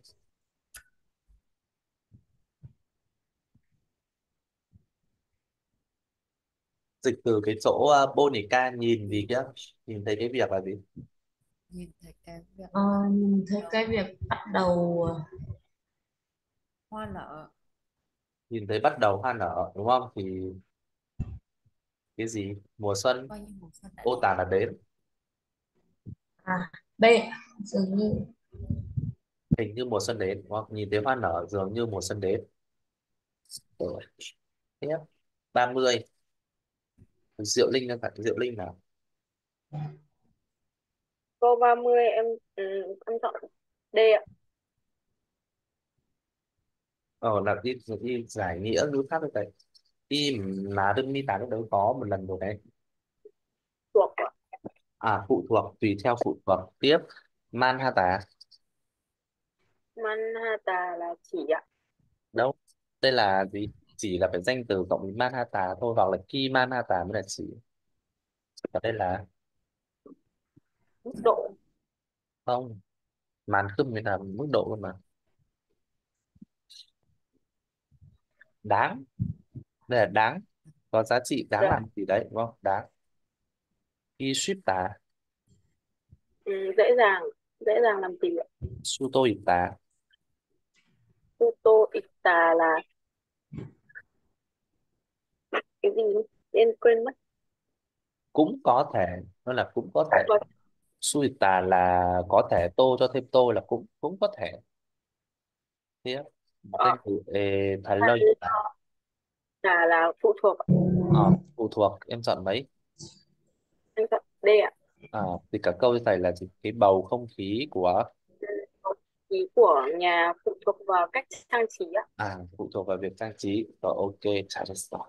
dịch từ cái chỗ uh, Bonica nhìn gì kia, nhìn thấy cái việc là gì, Nhìn thấy cái việc Ờ, nhìn thấy cái việc bắt đầu. hoa nở. nhìn thấy bắt đầu hoa nở, đúng không? Thì cái gì, mùa xuân. Coi như mùa xuân đã Ô đến. tả là đến. À, B. Dường như. Hình như mùa xuân đến, đúng không? Nhìn thấy hoa nở dường như mùa xuân đến. Rồi. Tiếp. Ba mươi. Diệu Linh, đang phải Diệu Linh nào. Câu ba mươi em ừ, em chọn D ạ. Ờ là đi, đi giải nghĩa ngữ pháp như vậy. Đi mà đừng mi tả lúc đấy có một lần rồi đấy. Thuộc ạ. À, phụ thuộc, tùy theo phụ thuộc. Tiếp. Manhattan. Manhattan là chỉ ạ. Đâu, đây là gì, chỉ là phải danh từ cộng với Manhattan thôi, hoặc là Ki Manhattan mới là chỉ. Ở đây là Mức độ. không, màn khưng mới là mức độ luôn mà. Đáng, đây là đáng, có giá trị đáng Dạ. làm gì đấy, đúng không? Đáng. Ki ship tả. Ừ, dễ dàng, dễ dàng làm gì ạ. Suto tả. Tuto ita là cái gì, em quên mất. Cũng có thể, nó là cũng có thể. Có. Suita là có thể, tô cho thêm tô là cũng cũng có thể. Tiếp. Ờ, Danh từ ê, thái lợi tả. là là phụ thuộc ạ. Ờ, phụ thuộc, em chọn mấy. Em chọn D ạ. À, thì cả câu này là gì? Cái bầu không khí của. Ừ, ý của nhà phụ thuộc vào cách trang trí ạ. À, phụ thuộc vào việc trang trí rồi, ok, trả lời rồi.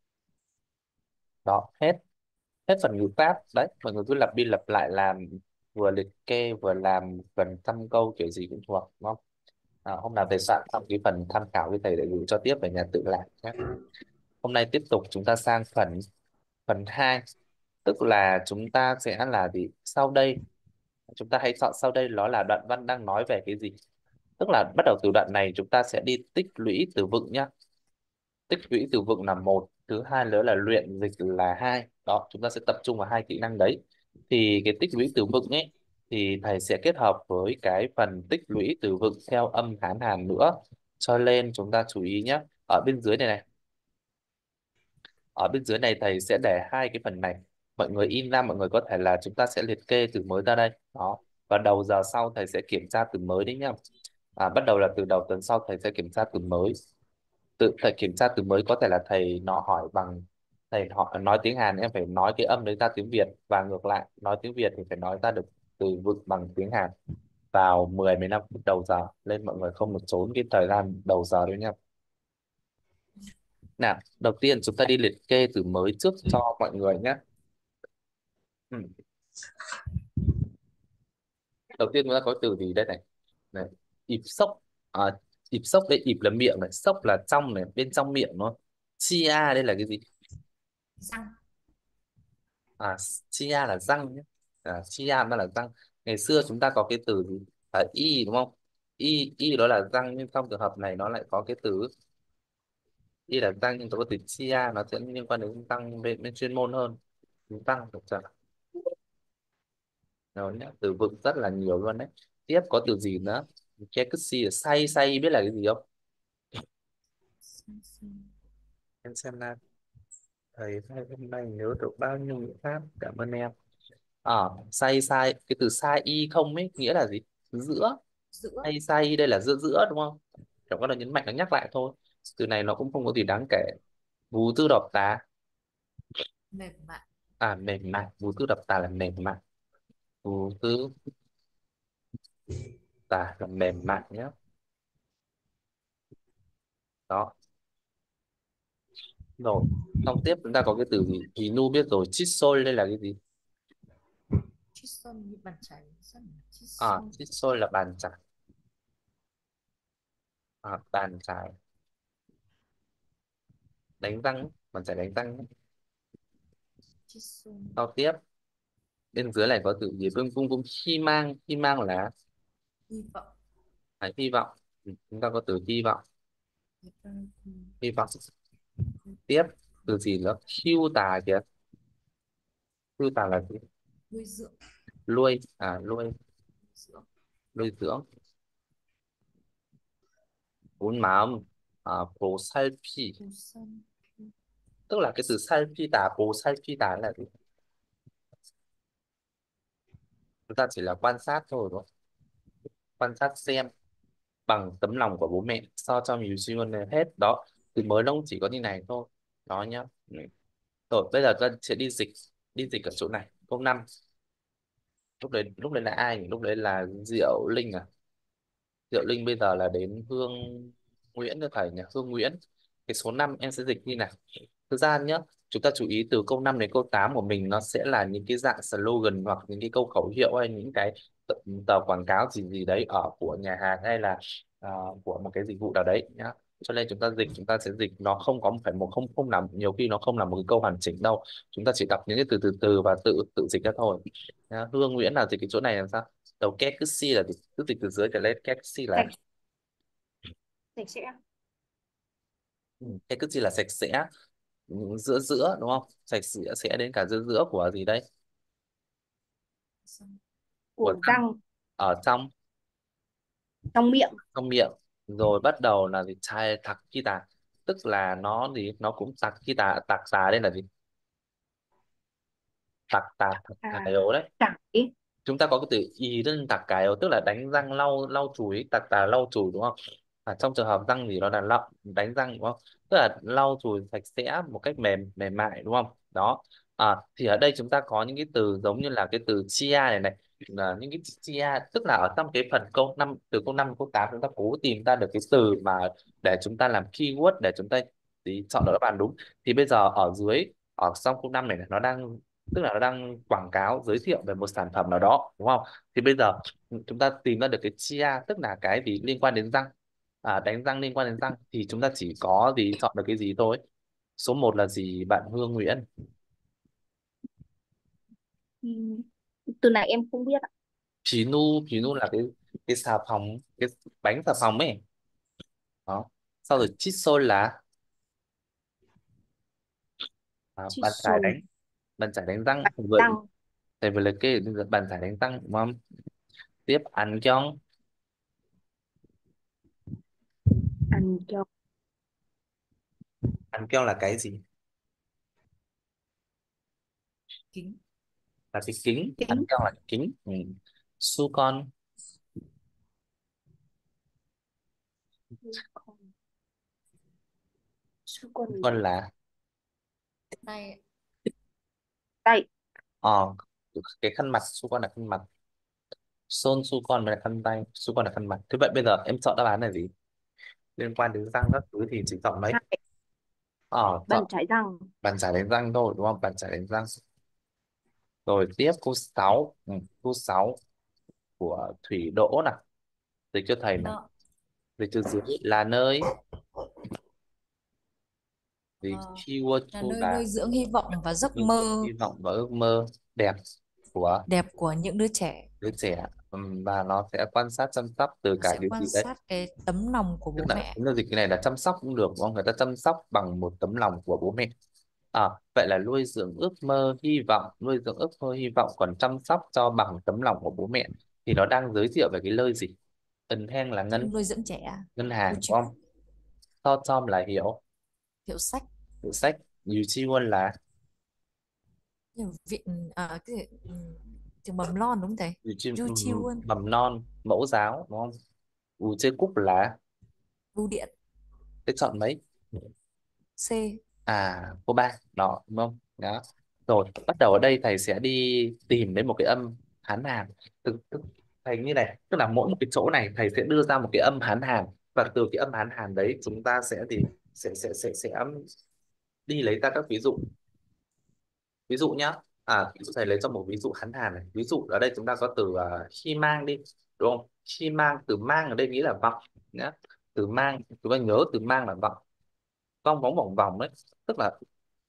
Đó, hết hết phần ngữ pháp đấy, mọi người cứ lặp đi lặp lại làm, vừa liệt kê vừa làm gần trăm câu kiểu gì cũng thuộc, đúng không? À, hôm nào thầy soạn xong cái phần tham khảo với thầy để gửi cho tiếp về nhà tự làm nhé. Hôm nay tiếp tục chúng ta sang phần phần hai, tức là chúng ta sẽ là gì sau đây, chúng ta hãy chọn sau đây nó là đoạn văn đang nói về cái gì, tức là bắt đầu từ đoạn này chúng ta sẽ đi tích lũy từ vựng nhá. Tích lũy từ vựng là một, thứ hai nữa là luyện dịch là hai. Đó, chúng ta sẽ tập trung vào hai kỹ năng đấy. Thì cái tích lũy từ vựng ấy thì thầy sẽ kết hợp với cái phần tích lũy từ vựng theo âm Hán Hàn nữa, cho nên chúng ta chú ý nhé. Ở bên dưới này này, ở bên dưới này thầy sẽ để hai cái phần này, mọi người in ra, mọi người có thể là chúng ta sẽ liệt kê từ mới ra đây. Đó, và đầu giờ sau thầy sẽ kiểm tra từ mới đấy nhá. À, bắt đầu là từ đầu tuần sau thầy sẽ kiểm tra từ mới. Tự thầy kiểm tra từ mới có thể là thầy nó hỏi bằng, thầy họ nói tiếng Hàn em phải nói cái âm đấy ra tiếng Việt, và ngược lại nói tiếng Việt thì phải nói ra được từ vựng bằng tiếng Hàn vào mười mười lăm phút đầu giờ, nên mọi người không được trốn cái thời gian đầu giờ đấy nhá. Nào, đầu tiên chúng ta đi liệt kê từ mới trước cho mọi người nhé. Ừ. Đầu tiên chúng ta có từ gì đây này, này, ịp sốc. À, ịp xốc đấy, ịp là miệng này, xốc là trong này, bên trong miệng nó. Chia đây là cái gì? Răng. À, chia là răng nhé. À, chia nó là răng. Ngày xưa chúng ta có cái từ gì? À, y đúng không? Y y đó là răng, nhưng trong trường hợp này nó lại có cái từ y là răng, nhưng có cái từ chia nó sẽ liên quan đến răng bên, bên chuyên môn hơn. Răng được chưa? Rồi nhé, từ vựng rất là nhiều luôn đấy. Tiếp có từ gì nữa? Cái cứ si là say, say biết là cái gì không? Xăng xăng. Em xem nào. Thầy hai hôm nay nhớ được bao nhiêu ngữ pháp, cảm ơn em. À, say sai, cái từ sai y không ấy nghĩa là gì? Giữa. Giữa. Hay say đây là giữa giữa đúng không? Chẳng có là nhấn mạnh nó nhắc lại thôi. Từ này nó cũng không có gì đáng kể. Vú tư độc tá. Mềm mại. À, mềm mại. Vú tư độc tá là mềm mại. Vú tư tả là mềm mại nhé. Đó. Rồi. Xong tiếp chúng ta có cái từ gì? Thì Nu biết rồi. Chít xôi đây là cái gì? Chít son như bàn chải sân. Chít À, son. chít xôi là bàn chải. À, bàn chải. Đánh răng. Bàn chải đánh răng. Chít son. Sau tiếp. Bên dưới này có từ gì? Vương cung cung hy mang. Hy mang là Hy vọng. à, hy vọng. Ừ, chúng ta có từ hy vọng. Hy vọng. Hy vọng. Tiếp từ gì nữa? Khiêu tà kìa. Khiêu tà là gì? Nuôi dưỡng. Nuôi. À, nuôi. Dưỡng. Nuôi dưỡng. Vốn 마음. À, bố 살피. Phù sân. Tức là cái từ 살피 tà, bố 살피 tà là gì? Chúng ta chỉ là quan sát thôi đúng không? Quan sát xem bằng tấm lòng của bố mẹ so cho mình suy nghĩ hết đó. Từ mới nó cũng chỉ có như này thôi đó nhá. Ừ. Rồi bây giờ ta sẽ đi dịch. Đi dịch ở chỗ này câu năm. Lúc đấy lúc đấy là ai nhỉ? Lúc đấy là Diệu Linh à? Diệu Linh bây giờ là đến Hương Nguyễn nữa thầy nhỉ? Hương Nguyễn. Cái số năm em sẽ dịch như này. Thực ra nhá, chúng ta chú ý từ câu năm đến câu tám của mình nó sẽ là những cái dạng slogan hoặc những cái câu khẩu hiệu hay những cái tờ, tờ quảng cáo gì gì đấy ở của nhà hàng hay là à, của một cái dịch vụ nào đấy nhá. Cho nên chúng ta dịch chúng ta sẽ dịch nó không có phải một không không làm nhiều khi nó không là một cái câu hoàn chỉnh đâu. Chúng ta chỉ đọc những cái từ từ từ và tự tự dịch ra thôi. Nhá. Hương Nguyễn là dịch cái chỗ này làm sao? Đầu ke cứ si là gì? Cứ dịch từ dưới trở lên ke cứ si là Sạch, sạch sẽ. ừ, ke cứ si là sạch sẽ. Ừ, giữa giữa đúng không? Sạch sẽ sẽ đến cả giữa giữa của gì đây? Sân. Của Của răng. răng Ở trong trong miệng. trong miệng. Rồi bắt đầu là gì? Chai thạc khi tà, tức là nó gì nó cũng tạc khi tà. Tạc tà đây là gì? Tạc tà thật À, cái ấu đấy. chải. Chúng ta có cái từ ý đơn tạc cái ấu tức là đánh răng lau lau chùi. Tạc tà lau chùi đúng không? À, trong trường hợp răng thì nó là lau đánh răng đúng không? Tức là lau chùi sạch sẽ một cách mềm mềm mại đúng không? Đó. À, thì ở đây chúng ta có những cái từ giống như là cái từ chia này này, là những cái chia tức là ở trong cái phần câu năm, từ câu năm đến câu tám chúng ta cố tìm ra được cái từ mà để chúng ta làm keyword để chúng ta thì chọn được đáp án đúng. Thì bây giờ ở dưới ở trong câu năm này, này nó đang tức là nó đang quảng cáo giới thiệu về một sản phẩm nào đó đúng không? Thì bây giờ chúng ta tìm ra được cái chia tức là cái gì liên quan đến răng, à, đánh răng liên quan đến răng thì chúng ta chỉ có gì chọn được cái gì thôi. Số một là gì bạn Hương Nguyễn? Ừm, Từ này em không biết ạ. Chí nu, Chí nu là cái cái xà phòng, cái bánh xà phòng ấy đó. Sau rồi chít xôi là à, bàn chải 칫솔, đánh bàn chải đánh răng vừa răng, thầy vừa liệt kê bàn chải đánh răng đúng không? Tiếp ăn chong. ăn cho Ăn keo là cái gì? Kính. Là cái kính. Ăn kính. keo là cái kính. Ừ. Su con. Con, su con Su gì con nhỉ? là Tay. Tay. ờ cái khăn mặt. Su con là khăn mặt. Son su con là khăn tay. Su con là khăn mặt. Thế vậy bây giờ em chọn đáp án là gì? Liên quan đến răng các thứ thì chỉ chọn mấy? Hai. Ờ chọn Bàn chải răng. bàn chải đánh răng thôi đúng không? Bàn chải đánh răng. Rồi tiếp câu sáu. Ừ. Câu sáu của Thủy Đỗ nào. Dịch cho thầy nào. Nợ. Về từ dưới là nơi gì, Ờ, là Chiwochu nơi là nuôi dưỡng hy vọng và giấc hy mơ hy vọng và ước mơ đẹp của đẹp của những đứa trẻ. đứa trẻ. Ừm, và nó sẽ quan sát chăm sóc từ Nó cả sẽ điều quan gì đấy, sát cái tấm lòng của tức bố là mẹ. cái gì, cái này là chăm sóc cũng được đúng không, người ta chăm sóc bằng một tấm lòng của bố mẹ. À, vậy là nuôi dưỡng ước mơ hy vọng, nuôi dưỡng ước mơ hy vọng còn chăm sóc cho bằng tấm lòng của bố mẹ, thì nó đang giới thiệu về cái nơi gì? Ấn heng là Chỗ ngân nuôi dưỡng trẻ. ngân hàng đúng không? Yuchiku, To Tom là hiểu hiệu sách. hiệu sách. Yuchiwon là Nhưng mà viện à, cái gì? Ừ, trường mầm non đúng không thầy? Yuchi, ừm, Yuchiwon, mầm non mẫu giáo đúng không? Ucheok là bưu điện. thế, chọn mấy? C. À, cô ba đó đúng không? Đó. Rồi bắt đầu ở đây thầy sẽ đi tìm đến một cái âm Hán Hán. Tức, tức thầy như này, tức là mỗi một cái chỗ này thầy sẽ đưa ra một cái âm Hán Hán, và từ cái âm Hán Hán đấy chúng ta sẽ thì sẽ sẽ sẽ sẽ đi lấy ra các ví dụ. Ví dụ nhá, à ví dụ thầy lấy cho một ví dụ Hán Hán này. Ví dụ ở đây chúng ta có từ uh, khi mang đi, đúng không? Khi mang, từ mang ở đây nghĩa là vọng nhá. Từ mang chúng ta nhớ từ mang là vọng, vong bóng vòng vòng đấy, tức là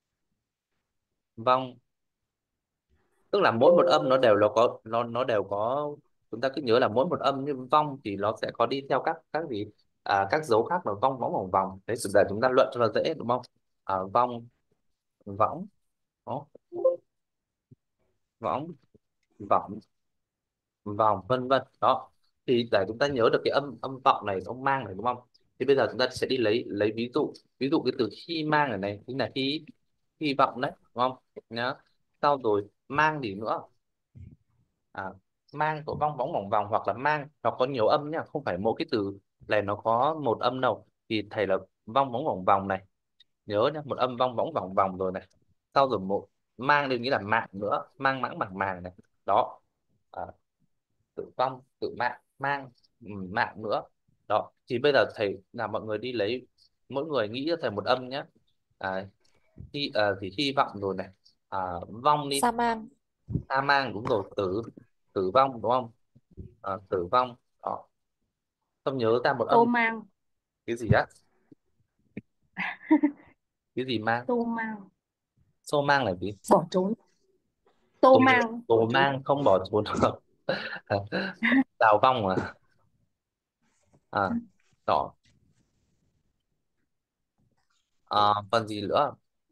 vong, tức là mỗi một âm nó đều nó có nó nó đều có, chúng ta cứ nhớ là mỗi một âm như vong thì nó sẽ có đi theo các các gì, à, các dấu khác là vong võng vòng vòng đấy, để chúng ta luận cho nó dễ đúng không? À, vong võng đó, võng võng vòng vân vân đó. Thì để chúng ta nhớ được cái âm âm vọng này, ông mang này đúng không? Thì bây giờ chúng ta sẽ đi lấy lấy ví dụ. Ví dụ cái từ khi mang ở này chính là hy hy vọng đấy đúng không nhá. Sau rồi mang gì nữa? À, mang có vong võng vòng vòng, hoặc là mang nó có nhiều âm nhá, không phải mỗi cái từ này nó có một âm đâu. Thì thầy là vong võng vòng vòng này, nhớ nhá, một âm vong võng vòng vòng rồi này. Sau rồi một mang đến nghĩa là mạng nữa, mang mãng mảng màng này đó. À, tự vong tự mạng mang, ừ, mạng nữa đó. Thì bây giờ thầy là mọi người đi lấy, mỗi người nghĩ cho thầy một âm nhé. À, hy à, thì hy vọng rồi này. À, vong đi, Saman, ta mang đúng rồi, tử tử vong đúng không? À, tử vong đó. Không nhớ ra một Tô âm. mang. Cái gì á? Cái gì mang? Tô mang. Xô mang là gì? Bỏ trốn. Tô Tố, mang bỏ tố trốn. mang không bỏ trốn được. Đào vong à? À đó. À, còn gì nữa?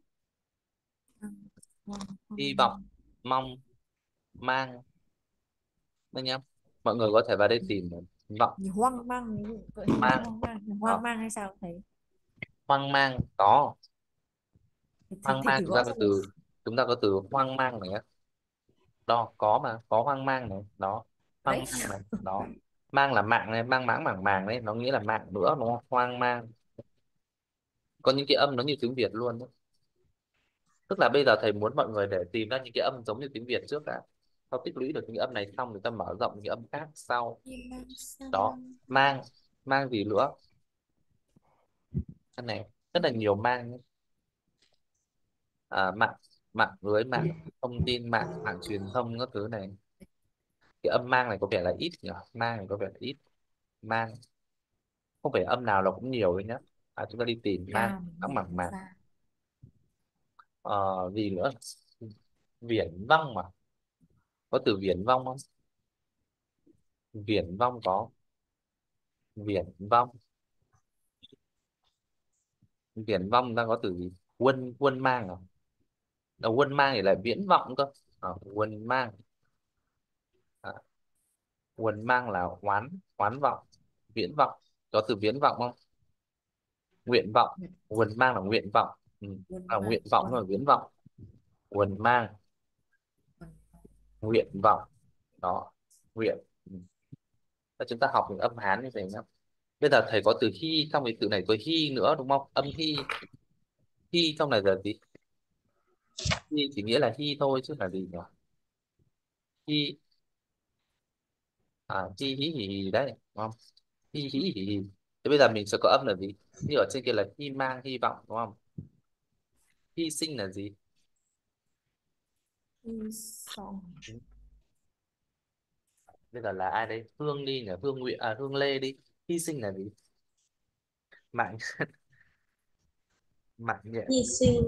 Hy vọng, mong, mang đây nhá, mọi người có thể vào đây tìm vọng, gì hoang mang, gợi hình mang hoang mang, hoang đó. mang hay sao thầy? Hoang mang có, Thì, thì, hoang thì mang thử chúng ta gõ có xem nào. từ, chúng ta có từ hoang mang này á. Đó có mà, có hoang mang này đó, hoang Đấy. mang này đó. Mang là mạng này, mang mãng mảng màng đấy, nó nghĩa là mạng nữa đúng không? Hoang mang có những cái âm nó như tiếng Việt luôn đấy. Tức là bây giờ thầy muốn mọi người để tìm ra những cái âm giống như tiếng Việt trước đã, sau tích lũy được những âm này xong thì ta mở rộng những âm khác sau. Saman, Đó, Saman. mang, mang gì nữa? Cái này rất là nhiều mang nhé. À, mạng, mạng lưới, mạng thông tin, mạng mạng truyền thông các thứ này. Cái âm mang này có vẻ là ít nhỉ, mang này có vẻ là ít. Mang không phải âm nào nó cũng nhiều đấy nhá. À, chúng ta đi tìm mang Ga các mình mảng nghĩ mảng. ra. Ờ, gì nữa? Viển vong mà, có từ viển vong không? Viển vong có, viển vong, viển vong đang có từ gì? Quân quân mang à? À, quân mang thì là viễn vọng cơ. À, quân mang. À, quân mang là oán oán vọng, viễn vọng có từ viễn vọng không? Nguyện vọng, Nguyệt, quân mang là nguyện vọng, ừ. quân À, mang, nguyện vọng quân, là viễn vọng. Quân mang, quân. nguyện vọng đó, nguyện, ừ. Và chúng ta học những âm Hán như thế nhá. Bây giờ thầy có từ hy, trong cái từ này có hy nữa đúng không? Âm hy, hy trong này là gì? Hy chỉ nghĩa là hy thôi chứ là gì nhỉ? Hy, à hy hí hì hì đấy đúng không? Hy hí hì hì. Thế bây giờ mình sẽ có âm là gì? Như ở trên kia là hy mang, hy vọng đúng không? Hy sinh là gì? Hy xong. Ừ. Bây giờ là ai đây? Hương đi nhỉ? Hương Nguyện, à Hương Lê đi. Hy sinh là gì? Mạng. Mạng nhẹ. Hy sinh.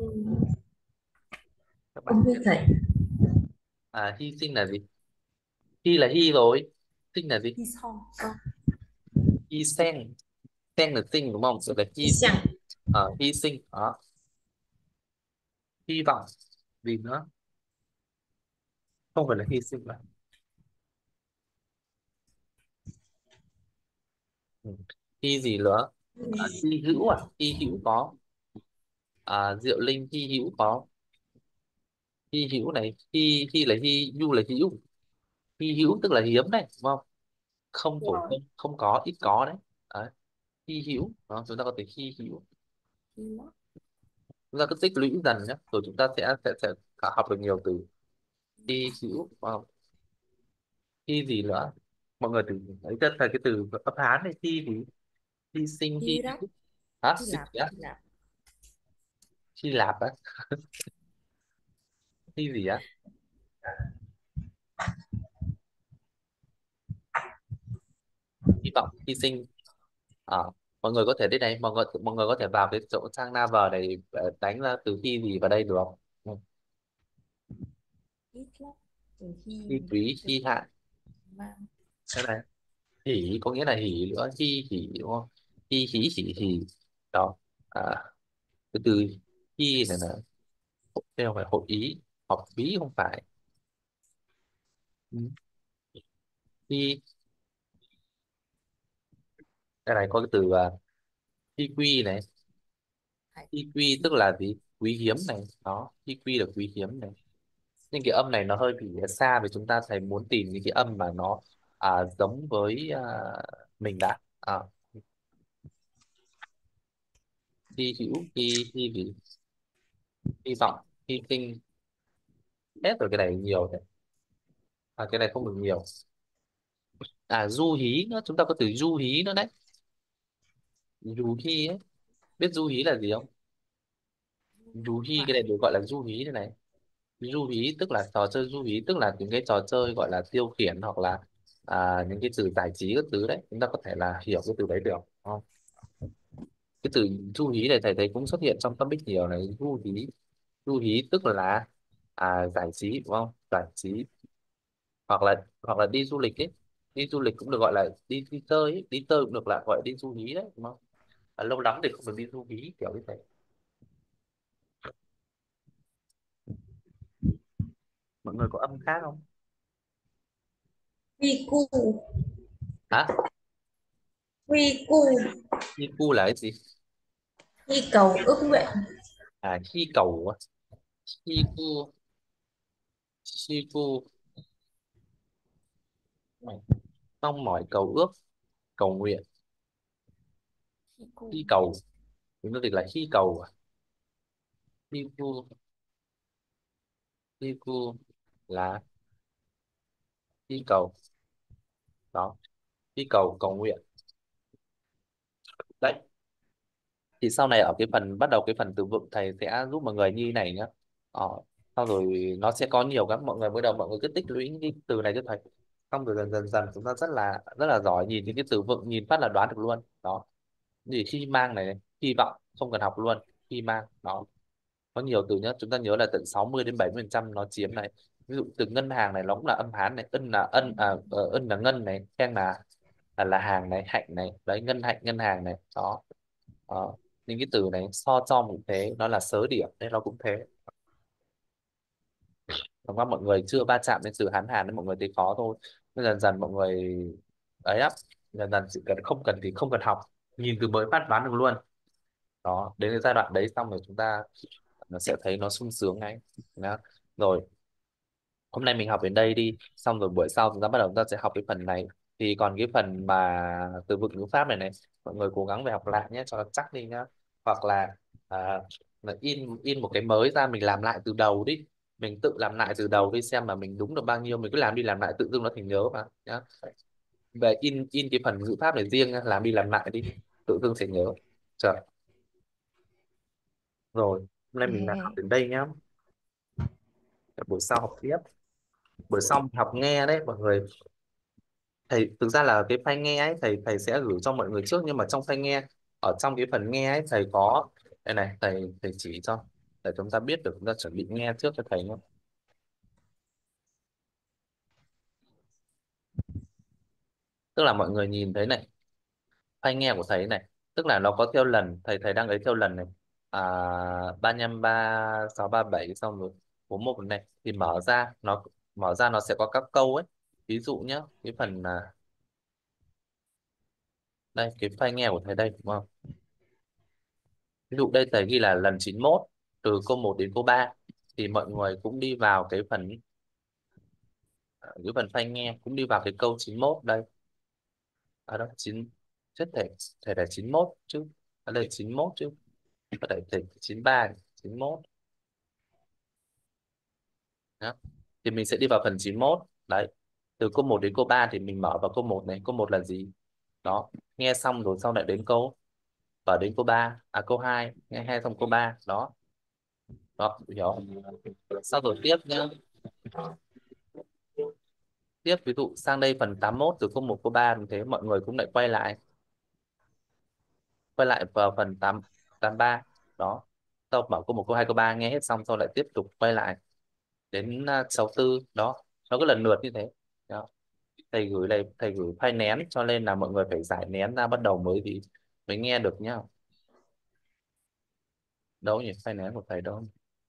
Các bạn. Không biết thầy. À, hy sinh là gì? Hy là hy rồi, sinh là gì? Hy xong xong. Hy sen. Sen là sinh đúng không? Rồi là Hy hy sinh. sinh. Ờ, hy sinh đó. Hy vọng. Gì nữa? Không phải là hy sinh mà. Ừ. Hy gì nữa? À, hy hữu à? Hy hữu có. À, Diệu Linh hy hữu có. Hy hữu này, hy hy là hy, du là hữu. Hy hữu tức là hiếm này đúng không? Không phổ Vâng. thông, không có, ít có đấy. Đấy. Hy hữu đó, chúng ta có thể hy hữu. Hy lắm. Chúng ta cứ tích lũy dần nhé, rồi chúng ta sẽ sẽ sẽ học được nhiều từ. Hy hữu đúng không? Hy gì nữa? Mọi người từ ấy rất là cái từ âm Hán này, hy gì? Hy sinh, hy Hy lắm. hữu. Hả? Hy Hy lạp. gì á? Hy lạp. Hy lạp á? Hy gì á? Hy vọng, hy sinh. Ờ, mọi người có thể đến đây, mọi người mọi người có thể vào cái chỗ trang Naver này, ờ, đánh ra từ hy gì vào đây được không? Ừ. Ít lắm. Từ hy Hy quý, từ hy hạn. mang. Đây này. Hỷ có nghĩa là hỷ nữa, hy hỷ đúng không? Hy hỷ hỷ hỷ. Đó. À, cái từ hy này là, đây không phải hội ý, học phí không phải. Ừ. Hy, đây này có cái từ uh, hy quy này. Hải. Hy quy tức là gì? Quý hiếm này. Đó, hy quy là quý hiếm này. Nhưng cái âm này nó hơi bị xa, vì chúng ta phải muốn tìm những cái âm mà nó à, giống với à, mình đã. À, hy hữu, hy hy gì? Hy vọng, hy sinh. Hết rồi, cái này nhiều đấy. À, cái này không được nhiều. À, du hí nữa, chúng ta có từ du hí nữa đấy. Du hí ấy, biết du hí là gì không? Du hí, cái này được gọi là du hí đây này. Du hí tức là trò chơi, du hí tức là những cái trò chơi gọi là tiêu khiển, hoặc là à, những cái từ giải trí các thứ đấy, chúng ta có thể là hiểu cái từ đấy được không? Cái từ du hí này thầy thấy cũng xuất hiện trong topic nhiều này. Du hí, du hí tức là à, giải trí đúng không? Giải trí, hoặc là hoặc là đi du lịch ấy. Đi du lịch cũng được gọi là đi đi chơi ấy. Đi chơi cũng được là gọi là đi du hí đấy đúng không? À, lâu lắm thì không được đi du hí kiểu như thế. Mọi người có âm khác không? Quy cu. Hả? Quy cu. Hi cu là cái gì? Hy cầu ước nguyện. À, hy cầu á. Hi cu, hi cu, mong mỏi, cầu ước, cầu nguyện. Hy cu. Hy cầu, chúng ta dịch là hy cầu à? Hi cu, hi cu là hy cầu. Đó, hy cầu, cầu nguyện. Đấy, thì sau này ở cái phần bắt đầu, cái phần từ vựng thầy sẽ giúp mọi người như thế này nhá. ờ, Sau rồi nó sẽ có nhiều các, mọi người mới đầu mọi người cứ tích lũy những cái từ này cho thầy, xong rồi dần dần dần chúng ta rất là rất là giỏi, nhìn những cái từ vựng nhìn phát là đoán được luôn đó. Gì khi mang này, hy vọng không cần học luôn. Khi mang đó, có nhiều từ nhá, chúng ta nhớ là tận sáu mươi đến bảy mươi phần trăm nó chiếm này. Ví dụ từ ngân hàng này nó cũng là âm Hán này, ân là ân, à ờ, ân là ngân này, khen là là, là hàng này, hạnh này đấy, ngân hạnh, ngân hàng này đó. Ờ, những cái từ này so cho cũng thế, nó là sớ điểm nên nó cũng thế. Đúng không? Mọi người chưa va chạm đến từ Hán Hán nên mọi người thấy khó thôi. Nên dần dần mọi người ấy á, dần dần chỉ cần không cần thì không cần học, nhìn từ mới phát đoán được luôn. Đó, đến cái giai đoạn đấy xong rồi chúng ta nó sẽ thấy nó sung sướng ngay đó. Rồi hôm nay mình học đến đây đi, xong rồi buổi sau chúng ta bắt đầu chúng ta sẽ học cái phần này. Thì còn cái phần mà từ vựng ngữ pháp này này, mọi người cố gắng phải học lại nhé cho nó chắc đi nhá. Hoặc là, à, là in in một cái mới ra, mình làm lại từ đầu đi. Mình tự làm lại từ đầu đi xem mà mình đúng được bao nhiêu, mình cứ làm đi làm lại tự dưng nó thành nhớ mà nhá. Về in in cái phần ngữ pháp này riêng nhá, làm đi làm lại đi, tự dưng sẽ nhớ. Trời. Rồi hôm nay mình đã học Yeah. đến đây nhá. Buổi sau học tiếp. Buổi sau mình học nghe đấy mọi người. Thầy thực ra là cái file nghe ấy, thầy thầy sẽ gửi cho mọi người trước, nhưng mà trong file nghe ở trong cái phần nghe ấy thầy có đây này, thầy thầy chỉ cho để chúng ta biết được chúng ta chuẩn bị nghe trước cho thầy nhé. Tức là mọi người nhìn thấy này, tai nghe của thầy này, tức là nó có theo lần, thầy thầy đang ấy theo lần này, à, ba nhăm ba sáu ba bảy xong rồi bốn một này thì mở ra nó mở ra nó sẽ có các câu ấy. Ví dụ nhá, cái phần là đây, cái file nghe của thầy đây đúng không? Ví dụ đây thầy ghi là lần chín mốt từ câu một đến câu ba, thì mọi người cũng đi vào cái phần à, cái phần file nghe cũng đi vào cái câu chín mốt đây. À đó chín, chết thầy thầy là chín mốt chứ, ở đây chín mốt chứ, ở đây thầy chín ba chín mốt đó. Thì mình sẽ đi vào phần chín mốt đấy, từ câu một đến câu ba thì mình mở vào câu một này, câu một là gì đó, nghe xong rồi sau lại đến câu và đến câu ba, à câu hai, nghe hai xong câu ba đó. Đó hiểu không? Sau rồi tiếp nhá, tiếp ví dụ sang đây phần tám mốt từ câu một câu ba, thế mọi người cũng lại quay lại quay lại vào phần tám tám ba đó, sau mở câu một câu hai câu ba nghe hết xong sau lại tiếp tục quay lại đến uh, sáu tư đó, nó cứ lần lượt như thế đó. Thầy gửi này, thầy gửi file nén cho nên là mọi người phải giải nén ra bắt đầu mới thì mới nghe được nhá. Đâu nhỉ, file nén của thầy đâu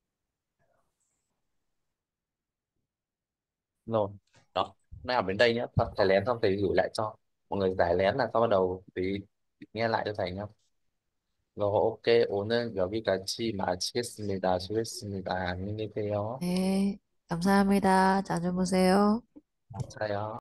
rồi đó. Nào đến đây nhá, thầy lén xong thầy gửi lại cho mọi người giải lén là sau bắt đầu thì nghe lại cho thầy nhá. rồi OK 오늘 여기까지 마치겠습니다. 수고했습니다. 안녕히 계세요. 네, 감사합니다. 자주 보세요. 감사해요.